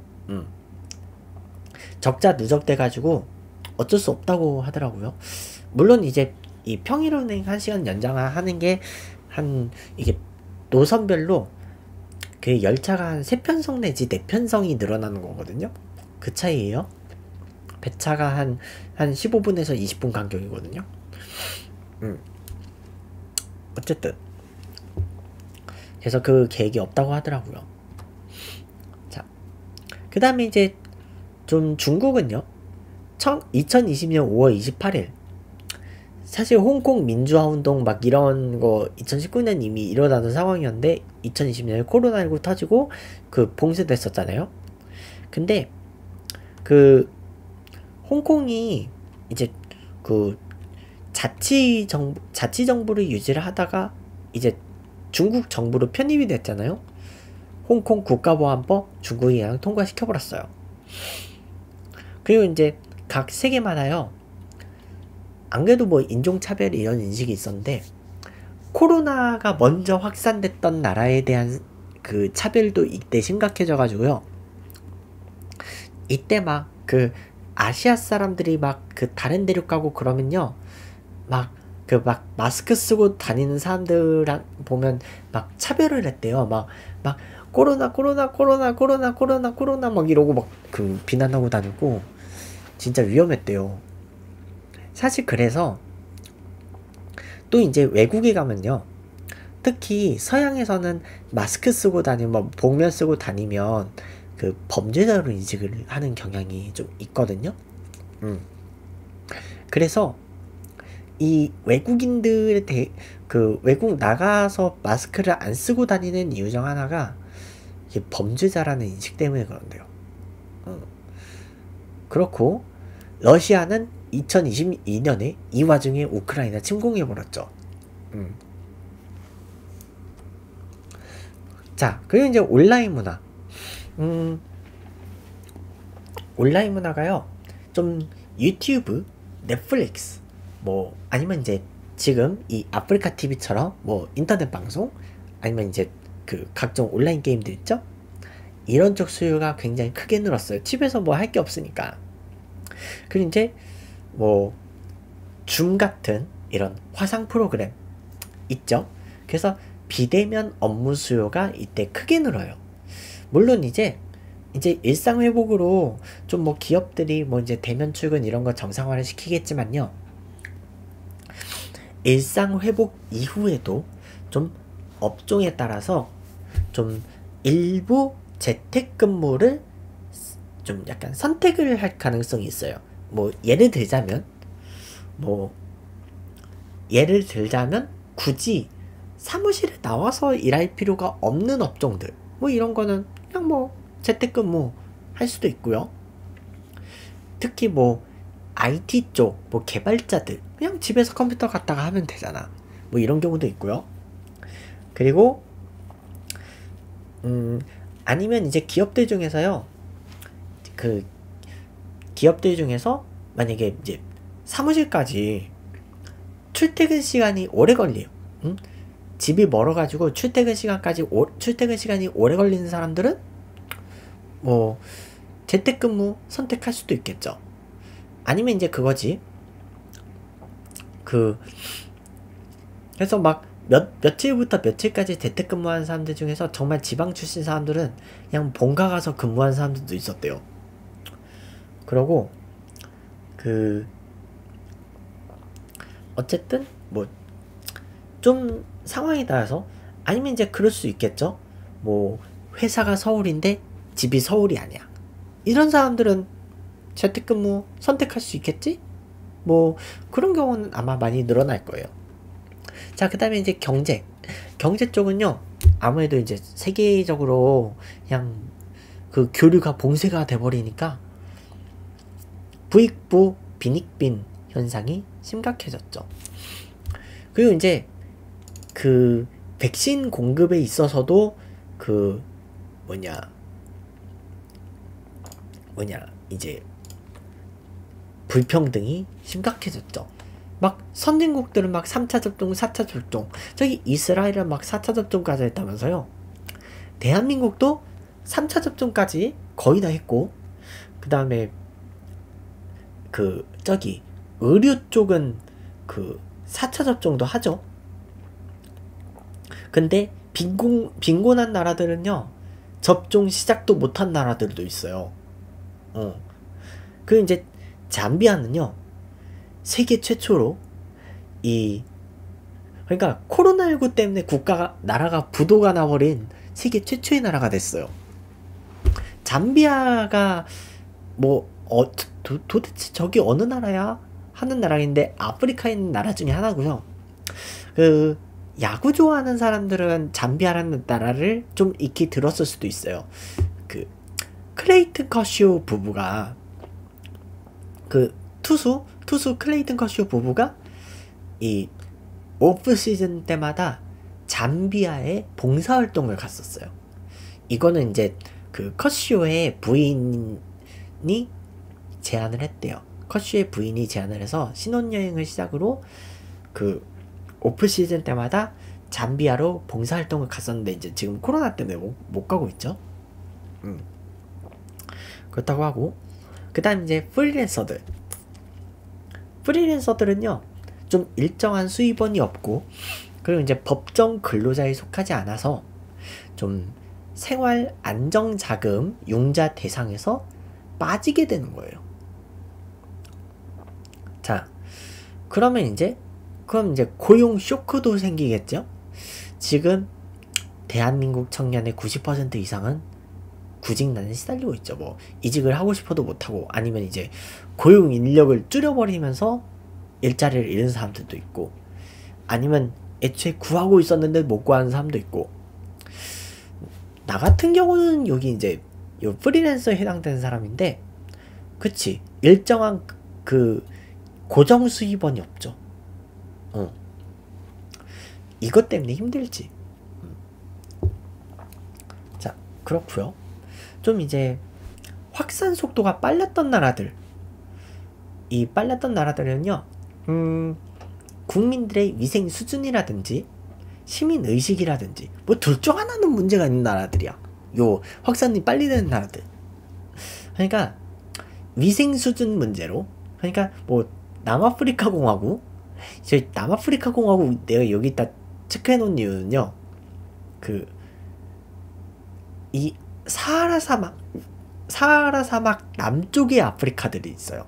적자 누적돼 가지고 어쩔 수 없다고 하더라고요. 물론 이제 이 평일 운행 1시간 연장하는 게 이게 노선별로 그 열차가 한 3편성 내지 4편성이 늘어나는 거거든요. 그 차이예요. 배차가 한 15분에서 20분 간격이거든요. 어쨌든 그래서 그 계획이 없다고 하더라고요. 자, 그 다음에 이제 좀 중국은요. 2020년 5월 28일 사실 홍콩 민주화 운동 막 이런 거 2019년 이미 일어나는 상황이었는데 2020년에 코로나19 터지고 그 봉쇄됐었잖아요. 근데 그 홍콩이 이제 그 자치정부를 유지를 하다가 이제 중국 정부로 편입이 됐잖아요. 홍콩 국가보안법 중국이 그냥 통과시켜버렸어요. 그리고 이제 각 세계마다요. 안 그래도 뭐 인종차별 이런 인식이 있었는데 코로나가 먼저 확산됐던 나라에 대한 그 차별도 이때 심각해져 가지고요. 이때 막 그 아시아 사람들이 막 그 다른 데로 가고 그러면요. 막 마스크 쓰고 다니는 사람들 보면 막 차별을 했대요. 막 코로나 막 이러고 막 그 비난하고 다니고 진짜 위험했대요. 사실 그래서 또 이제 외국에 가면요. 특히 서양에서는 마스크 쓰고 다니면 복면 쓰고 다니면 그 범죄자로 인식을 하는 경향이 좀 있거든요. 그래서 이 외국인들에 대해 그 외국 나가서 마스크를 안 쓰고 다니는 이유 중 하나가 이게 범죄자라는 인식 때문에 그런데요. 그렇고 러시아는 2022년에 이 와중에 우크라이나 침공해버렸죠. 자, 그리고 이제 온라인 문화. 온라인 문화가요. 좀 유튜브, 넷플릭스, 뭐 아니면 이제 지금 이 아프리카 TV처럼 뭐 인터넷 방송 아니면 이제 그 각종 온라인 게임들 있죠? 이런 쪽 수요가 굉장히 크게 늘었어요. 집에서 뭐 할 게 없으니까. 그리고 이제 뭐 줌 같은 이런 화상 프로그램 있죠? 그래서 비대면 업무 수요가 이때 크게 늘어요. 물론 이제 일상 회복으로 좀 뭐 기업들이 뭐 이제 대면 출근 이런 거 정상화를 시키겠지만요. 일상 회복 이후에도 좀 업종에 따라서 좀 일부 재택근무를 좀 약간 선택을 할 가능성이 있어요. 뭐 예를 들자면 굳이 사무실에 나와서 일할 필요가 없는 업종들 뭐 이런 거는 그냥 뭐 재택근무 할 수도 있고요. 특히 뭐 IT 쪽 뭐 개발자들 그냥 집에서 컴퓨터 갖다가 하면 되잖아. 뭐 이런 경우도 있고요. 그리고 아니면 이제 기업들 중에서요. 그 기업들 중에서 만약에 이제 사무실까지 출퇴근 시간이 오래 걸려요. 집이 멀어가지고 출퇴근 시간이 오래 걸리는 사람들은 뭐 재택근무 선택할 수도 있겠죠. 아니면 이제 그거지. 그래서 막 며칠부터 며칠까지 재택근무하는 사람들 중에서 정말 지방 출신 사람들은 그냥 본가 가서 근무하는 사람들도 있었대요. 그러고 어쨌든 뭐 좀 상황에 따라서 아니면 이제 그럴 수 있겠죠. 뭐 회사가 서울인데 집이 서울이 아니야. 이런 사람들은 재택근무 선택할 수 있겠지? 뭐 그런 경우는 아마 많이 늘어날 거예요. 자, 그 다음에 이제 경제 쪽은요, 아무래도 이제 세계적으로 그냥 그 교류가 봉쇄가 돼버리니까 부익부 빈익빈 현상이 심각해졌죠. 그리고 이제 그 백신 공급에 있어서도 이제 불평등이 심각해졌죠. 막 선진국들은 막 3차 접종, 4차 접종, 저기 이스라엘은 막 4차 접종까지 했다면서요. 대한민국도 3차 접종까지 거의 다 했고, 그 다음에 저기 의료 쪽은 4차 접종도 하죠. 근데 빈곤한 나라들은요, 접종 시작도 못한 나라들도 있어요. 그리고 이제 잠비아는요, 세계 최초로 그러니까 코로나19 때문에 나라가 부도가 나버린 세계 최초의 나라가 됐어요. 잠비아가 뭐 도대체 저기 어느 나라야? 하는 나라인데 아프리카에 있는 나라 중에 하나고요. 야구 좋아하는 사람들은 잠비아라는 나라를 좀 익히 들었을 수도 있어요. 클레이튼 커쇼 부부가 투수 클레이튼 커쇼 부부가 이 오프 시즌 때마다 잠비아에 봉사활동을 갔었어요. 이거는 이제 커쇼의 부인이 제안을 했대요. 커쇼의 부인이 제안을 해서 신혼여행을 시작으로 오프 시즌 때마다 잠비아로 봉사활동을 갔었는데 이제 지금 코로나 때문에 못 가고 있죠. 그렇다고 하고, 그 다음 이제 프리랜서들은요, 좀 일정한 수입원이 없고, 그리고 이제 법정 근로자에 속하지 않아서 좀 생활 안정자금 융자 대상에서 빠지게 되는 거예요. 자, 그럼 이제 고용 쇼크도 생기겠죠? 지금 대한민국 청년의 90% 이상은 구직난에 시달리고 있죠. 뭐 이직을 하고 싶어도 못하고, 아니면 이제 고용 인력을 줄여버리면서 일자리를 잃은 사람들도 있고, 아니면 애초에 구하고 있었는데 못 구하는 사람도 있고. 나 같은 경우는 여기 이제 프리랜서에 해당되는 사람인데, 그치, 일정한 고정 수입원이 없죠. 이것 때문에 힘들지. 자, 그렇고요. 좀 이제 확산 속도가 빨랐던 나라들, 이 빨랐던 나라들은요, 국민들의 위생 수준이라든지 시민 의식이라든지 뭐 둘 중 하나는 문제가 있는 나라들이야. 요 확산이 빨리 되는 나라들. 그러니까 위생 수준 문제로, 그러니까 뭐 남아프리카 공화국 내가 여기다 체크해 놓은 이유는요, 이 사하라 사막 남쪽의 아프리카들이 있어요.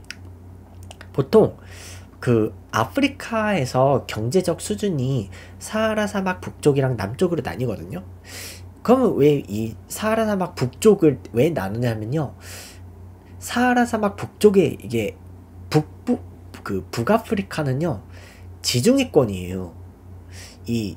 보통 아프리카에서 경제적 수준이 사하라 사막 북쪽이랑 남쪽으로 나뉘거든요. 그러면 왜 이 사하라 사막 북쪽을 왜 나누냐면요, 사하라 사막 북쪽에 이게 북아프리카는요, 지중해권이에요. 이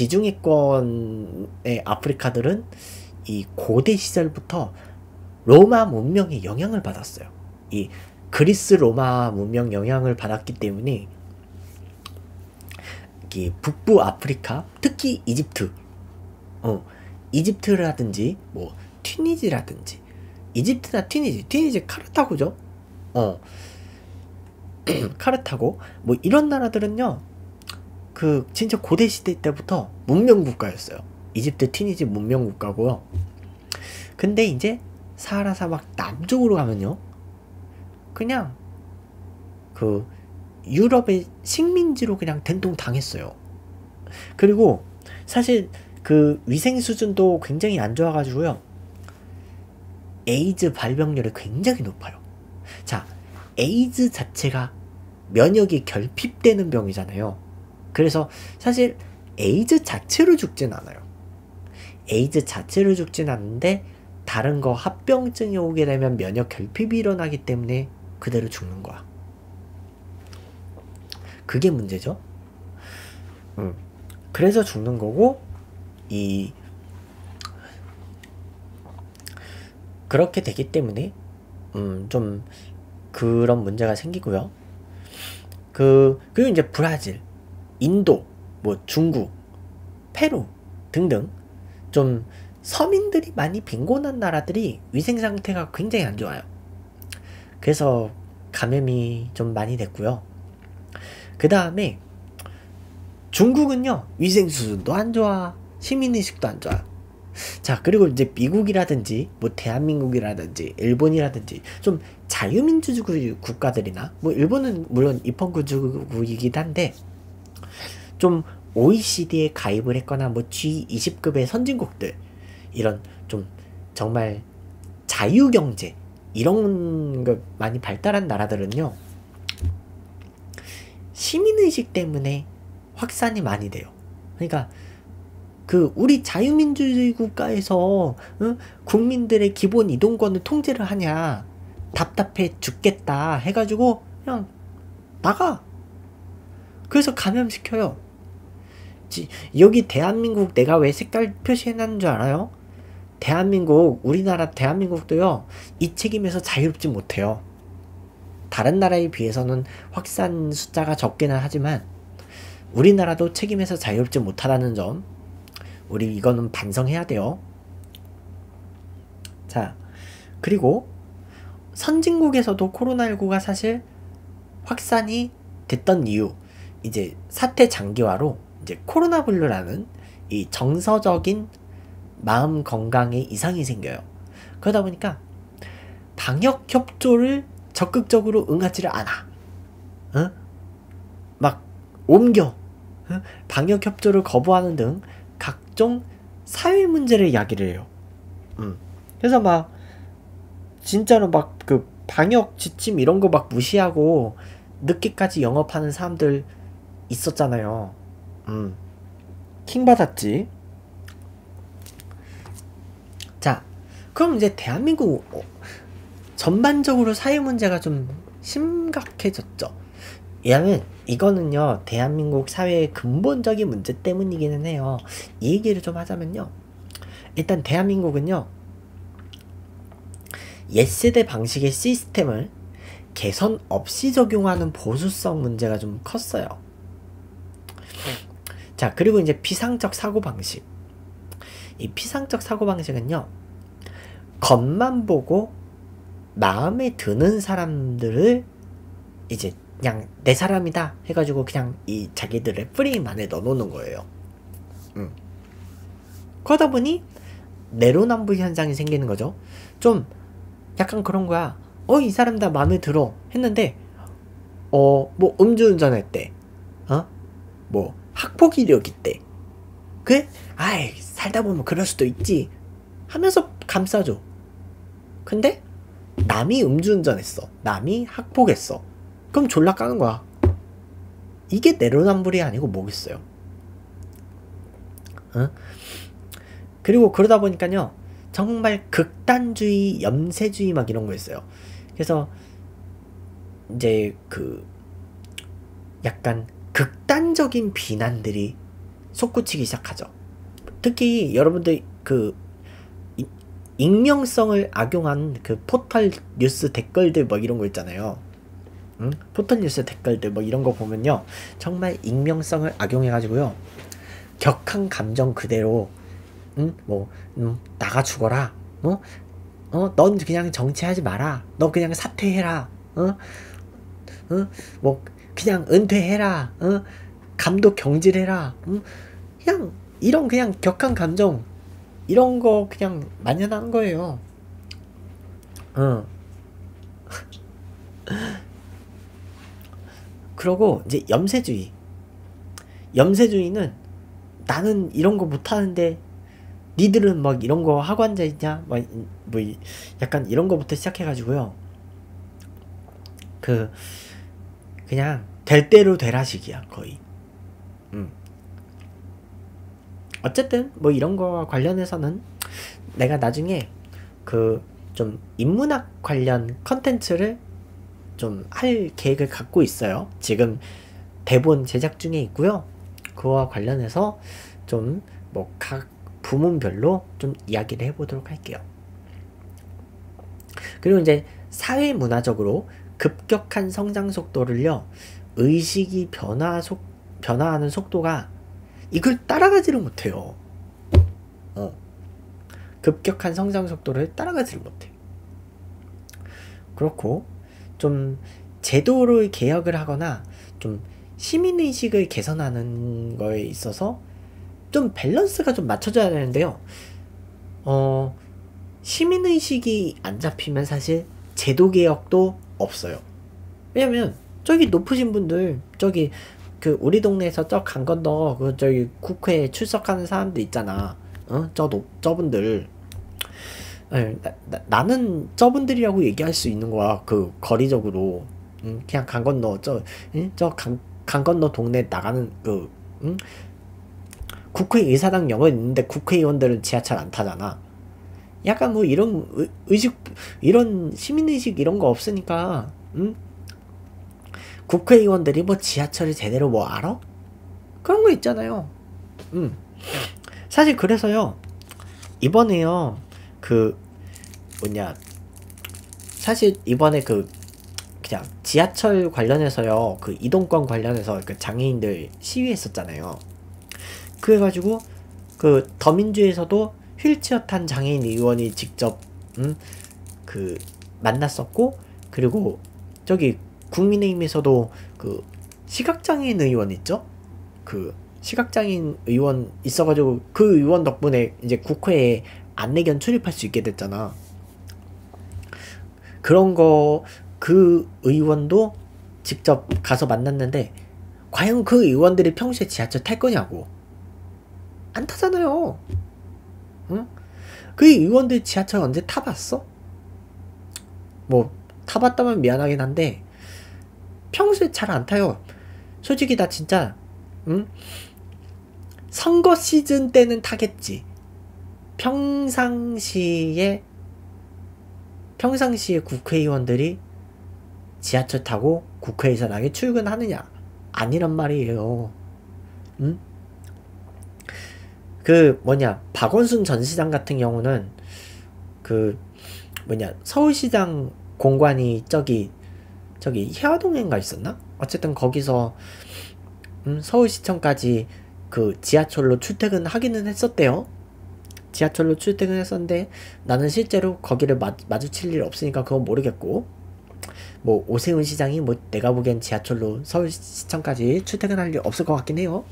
지중해권의 아프리카들은 이 고대 시절부터 로마 문명의 영향을 받았어요. 이 그리스 로마 문명 영향을 받았기 때문에 저기 북부 아프리카, 특히 이집트, 이집트라든지 뭐 튀니지라든지, 이집트나 튀니지 카르타고죠. 카르타고 뭐 이런 나라들은요, 그 진짜 고대 시대 때부터 문명 국가였어요. 이집트, 튀니지 문명 국가고요. 근데 이제 사하라 사막 남쪽으로 가면요, 그냥 그 유럽의 식민지로 그냥 된통 당했어요. 그리고 사실 그 위생 수준도 굉장히 안 좋아가지고요, 에이즈 발병률이 굉장히 높아요. 자, 에이즈 자체가 면역이 결핍되는 병이잖아요. 그래서 사실 에이즈 자체로 죽진 않아요. 에이즈 자체로 죽진 않는데 다른 거 합병증이 오게 되면 면역 결핍이 일어나기 때문에 그대로 죽는 거야. 그게 문제죠. 그래서 죽는 거고, 그렇게 되기 때문에 좀 그런 문제가 생기고요. 그리고 이제 브라질, 인도, 뭐 중국, 페루 등등 좀 서민들이 많이 빈곤한 나라들이 위생 상태가 굉장히 안 좋아요. 그래서 감염이 좀 많이 됐고요. 그 다음에 중국은요, 위생 수준도 안 좋아, 시민의식도 안 좋아. 자, 그리고 이제 미국이라든지 뭐 대한민국이라든지 일본이라든지 좀 자유민주주의 국가들이나, 뭐 일본은 물론 입헌구주국이긴 한데 좀 OECD에 가입을 했거나 뭐 G20급의 선진국들, 이런 좀 정말 자유경제 이런 거 많이 발달한 나라들은요, 시민의식 때문에 확산이 많이 돼요. 그러니까 그 우리 자유민주주의 국가에서 국민들의 기본 이동권을 통제를 하냐, 답답해 죽겠다 해가지고 그냥 나가. 그래서 감염시켜요. 여기 대한민국 내가 왜 색깔 표시해놨는 줄 알아요? 우리나라 대한민국도요, 이 책임에서 자유롭지 못해요. 다른 나라에 비해서는 확산 숫자가 적기는 하지만 우리나라도 책임에서 자유롭지 못하다는 점, 우리 이거는 반성해야 돼요. 자, 그리고 선진국에서도 코로나19가 사실 확산이 됐던 이유, 이제 사태 장기화로 이제 코로나 블루라는 이 정서적인 마음 건강에 이상이 생겨요. 그러다 보니까 방역 협조를 적극적으로 응하지를 않아. 막 옮겨. 방역 협조를 거부하는 등 각종 사회 문제를 이야기를 해요. 그래서 막 진짜로 막 그 방역 지침 이런 거 막 무시하고 늦게까지 영업하는 사람들 있었잖아요. 킹 받았지. 자, 그럼 이제 대한민국 전반적으로 사회 문제가 좀 심각해졌죠. 왜냐면 이거는요, 대한민국 사회의 근본적인 문제 때문이기는 해요. 이 얘기를 좀 하자면요, 일단 대한민국은요, 옛세대 방식의 시스템을 개선 없이 적용하는 보수성 문제가 좀 컸어요. 자, 그리고 이제 피상적 사고방식. 이 피상적 사고방식은요, 겉만 보고 마음에 드는 사람들을 이제 그냥 내 사람이다 해가지고 그냥 이 자기들의 프레임 안에 넣어놓는 거예요. 그러다 보니 내로남불 현상이 생기는 거죠. 좀 약간 그런 거야. 이 사람 다 마음에 들어 했는데 뭐 음주운전 했대, 뭐 학폭 이력 있대. 그래? 아이, 살다 보면 그럴 수도 있지 하면서 감싸줘. 근데 남이 음주운전했어, 남이 학폭했어, 그럼 졸라 까는 거야. 이게 내로남불이 아니고 뭐겠어요. 그리고 그러다 보니까요, 정말 극단주의, 염세주의 막 이런 거 있어요. 그래서 이제 그 약간 극단적인 비난들이 솟구치기 시작하죠. 특히 여러분들 그 익명성을 악용한 그 포털 뉴스 댓글들 뭐 이런 거 있잖아요. 응? 포털뉴스 댓글들 뭐 이런 거 보면요, 정말 익명성을 악용해가지고요, 격한 감정 그대로, 응? 뭐 나가 죽어라, 넌 그냥 정치하지 마라, 너 그냥 사퇴해라, 뭐 그냥 은퇴해라, 감독 경질해라, 그냥 이런 그냥 격한 감정 이런 거 그냥 만연한 거예요. 그러고 이제 염세주의는 나는 이런 거 못하는데 니들은 막 이런 거 하고 앉아있냐, 뭐 약간 이런 거부터 시작해가지고요, 그냥 될 대로 되라식이야 거의. 어쨌든 뭐 이런 거와 관련해서는 내가 나중에 좀 인문학 관련 컨텐츠를 좀 할 계획을 갖고 있어요. 지금 대본 제작 중에 있고요. 그와 관련해서 좀 뭐 각 부문별로 좀 이야기를 해보도록 할게요. 그리고 이제 사회문화적으로 급격한 성장 속도를요, 의식이 변화하는 속도가 이걸 따라가지를 못해요. 급격한 성장 속도를 따라가지를 못해. 그렇고 좀 제도를 개혁을 하거나 좀 시민의식을 개선하는 거에 있어서 좀 밸런스가 좀 맞춰져야 되는데요. 시민의식이 안 잡히면 사실 제도 개혁도 없어요. 왜냐면 저기 높으신 분들, 저기 우리 동네에서 저 강 건너 저기 국회에 출석하는 사람들 있잖아. 저분들. 나는 저분들이라고 얘기할 수 있는 거야. 거리적으로. 그냥 강 건너 강 건너 동네 나가는 국회의사당 역은 있는데 국회의원들은 지하철 안 타잖아. 약간 뭐 이런 의식, 이런 시민의식 이런 거 없으니까, 국회의원들이 뭐 지하철을 제대로 뭐 알아? 그런 거 있잖아요. 사실 그래서요, 이번에요, 사실 이번에 그냥 지하철 관련해서요, 이동권 관련해서 장애인들 시위했었잖아요. 그래가지고 더민주에서도 휠체어 탄 장애인 의원이 직접 만났었고, 그리고 저기 국민의힘에서도 시각장애인 의원 있죠? 시각장애인 의원 있어가지고 그 의원 덕분에 이제 국회에 안내견 출입할 수 있게 됐잖아. 그런 거 의원도 직접 가서 만났는데, 과연 그 의원들이 평소에 지하철 탈 거냐고. 안 타잖아요. 그 의원들 지하철 언제 타봤어? 뭐 타봤다면 미안하긴 한데 평소에 잘 안 타요. 솔직히 나 진짜 선거 시즌 때는 타겠지. 평상시에 국회의원들이 지하철 타고 국회의사당에 출근하느냐? 아니란 말이에요. 박원순 전 시장 같은 경우는 서울시장 공관이 저기 해화동인가 있었나? 어쨌든 거기서 서울시청까지 지하철로 출퇴근하기는 했었대요. 지하철로 출퇴근했었는데 나는 실제로 거기를 마주칠 일 없으니까 그건 모르겠고, 뭐 오세훈 시장이 뭐 내가 보기엔 지하철로 서울시청까지 출퇴근할 일 없을 것 같긴 해요.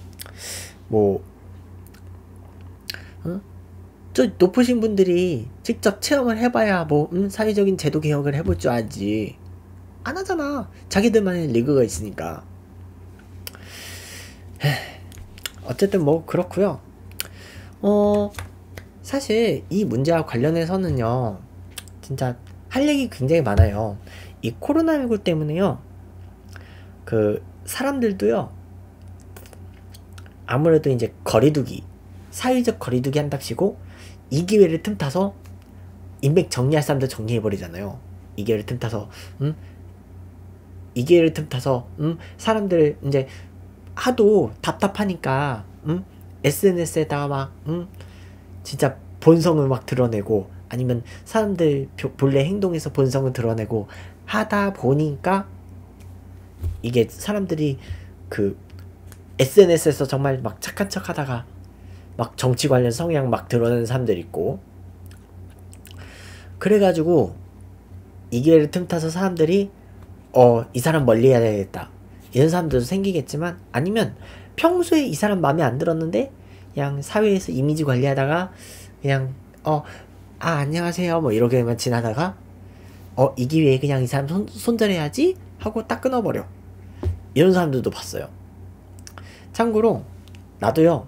저 높으신 분들이 직접 체험을 해봐야 사회적인 제도 개혁을 해볼 줄 알지. 안 하잖아. 자기들만의 리그가 있으니까. 어쨌든 뭐 그렇고요. 사실 이 문제와 관련해서는요, 진짜 할 얘기 굉장히 많아요. 이 코로나19 때문에요, 사람들도요, 아무래도 이제 사회적 거리두기 한답시고 이 기회를 틈타서 인맥 정리할 사람들 정리해버리잖아요. 이 기회를 틈타서 사람들 이제 하도 답답하니까 SNS에다가 막 진짜 본성을 막 드러내고, 아니면 사람들 본래 행동에서 본성을 드러내고 하다 보니까 이게 사람들이 그 SNS에서 정말 막 착한 척 하다가 막 정치 관련 성향 막 드러내는 사람들 있고, 그래가지고 이 기회를 틈타서 사람들이 이 사람 멀리 해야 되겠다 이런 사람들도 생기겠지만, 아니면 평소에 이 사람 마음에 안 들었는데 그냥 사회에서 이미지 관리하다가 그냥 안녕하세요 뭐 이렇게만 지나다가 이 기회에 그냥 이 사람 손절해야지 하고 딱 끊어버려. 이런 사람들도 봤어요. 참고로 나도요,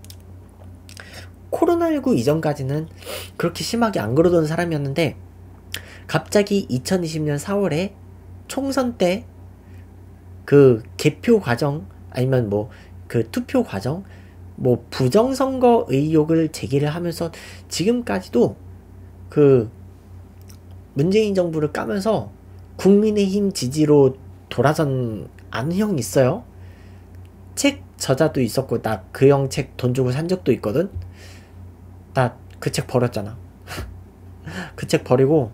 코로나19 이전까지는 그렇게 심하게 안 그러던 사람이었는데, 갑자기 2020년 4월에 총선 때 그 개표 과정 아니면 뭐 그 투표 과정 뭐 부정선거 의혹을 제기를 하면서 지금까지도 그 문재인 정부를 까면서 국민의힘 지지로 돌아선 아는 형이 있어요. 책 저자도 있었고, 나 그 형 책 돈 주고 산 적도 있거든. 나 그 책 버렸잖아. 그 책 버리고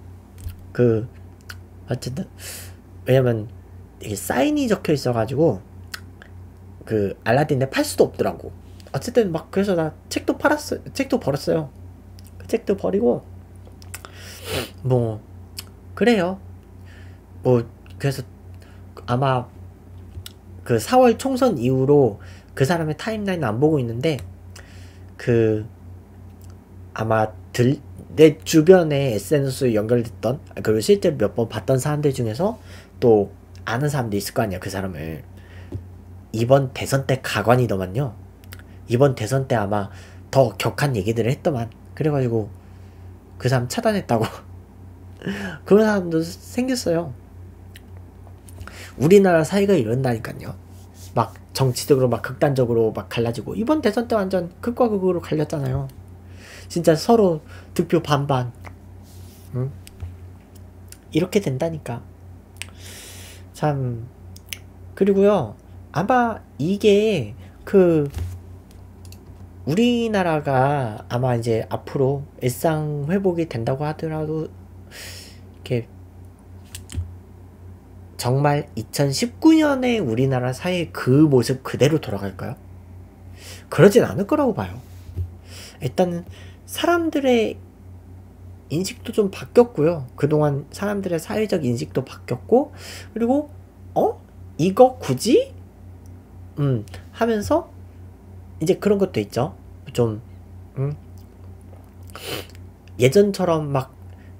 어쨌든 왜냐면 이게 사인이 적혀 있어가지고 알라딘에 팔 수도 없더라고. 어쨌든 막 그래서 나 책도 버렸어요. 그 책도 버리고 뭐 그래요. 뭐 그래서 아마 그 4월 총선 이후로 그 사람의 타임라인 안 보고 있는데, 아마 내 주변에 SNS 연결됐던, 그리고 실제로 몇 번 봤던 사람들 중에서 또 아는 사람도 있을 거 아니야 그 사람을. 이번 대선 때 가관이더만요. 이번 대선 때 아마 더 격한 얘기들을 했더만. 그래가지고 그 사람 차단했다고. 그런 사람도 생겼어요. 우리나라 사회가 이런다니까요. 막 정치적으로 막 극단적으로 막 갈라지고, 이번 대선 때 완전 극과 극으로 갈렸잖아요. 진짜 서로 득표 반반. 응? 이렇게 된다니까. 참. 그리고요, 아마 이게 우리나라가 아마 이제 앞으로 일상 회복이 된다고 하더라도 이렇게 정말 2019년에 우리나라 사회 그 모습 그대로 돌아갈까요? 그러진 않을 거라고 봐요. 일단은 사람들의 인식도 좀 바뀌었고요. 그동안 사람들의 사회적 인식도 바뀌었고, 그리고 이거 굳이? 하면서 이제 그런 것도 있죠. 좀 예전처럼 막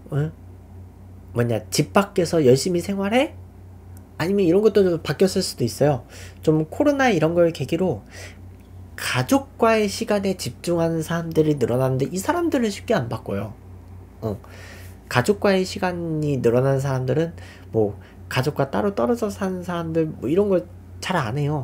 집 밖에서 열심히 생활해? 아니면 이런 것도 좀 바뀌었을 수도 있어요. 좀 코로나 이런 걸 계기로 가족과의 시간에 집중하는 사람들이 늘어나는데, 이 사람들은 쉽게 안 바꿔요. 가족과의 시간이 늘어나는 사람들은 뭐 가족과 따로 떨어져 사는 사람들 뭐 이런 걸 잘 안 해요.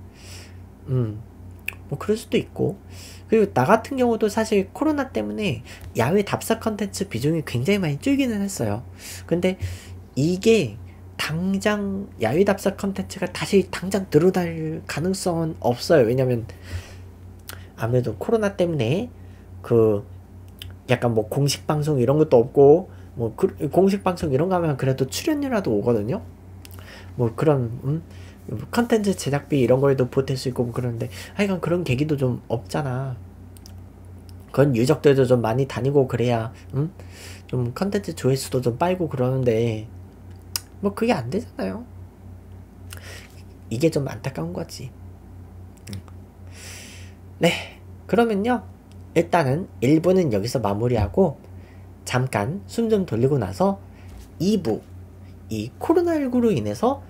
뭐 그럴 수도 있고. 그리고 나 같은 경우도 사실 코로나 때문에 야외 답사 컨텐츠 비중이 굉장히 많이 줄기는 했어요. 근데 이게 당장 야외 답사 컨텐츠가 다시 당장 늘어날 가능성은 없어요. 왜냐면 아무래도 코로나 때문에 약간 뭐 공식 방송 이런 것도 없고, 뭐 공식 방송 이런 거 하면 그래도 출연료라도 오거든요. 뭐 그런 컨텐츠 제작비 이런 거에도 보탤 수 있고 뭐 그러는데, 하여간 그런 계기도 좀 없잖아. 그건 유적들도 좀 많이 다니고 그래야 좀 컨텐츠 조회수도 좀 빨고 그러는데, 뭐 그게 안 되잖아요. 이게 좀 안타까운 거지. 네, 그러면요, 일단은 1부는 여기서 마무리하고 잠깐 숨 좀 돌리고 나서 2부, 이 코로나19로 인해서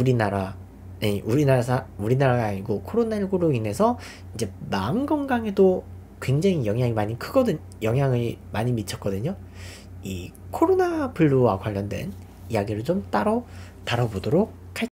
우리나라가 아니고 코로나19로 인해서 이제 마음 건강에도 굉장히 영향이 많이 미쳤거든요. 이 코로나 블루와 관련된 이야기를 좀 따로 다뤄보도록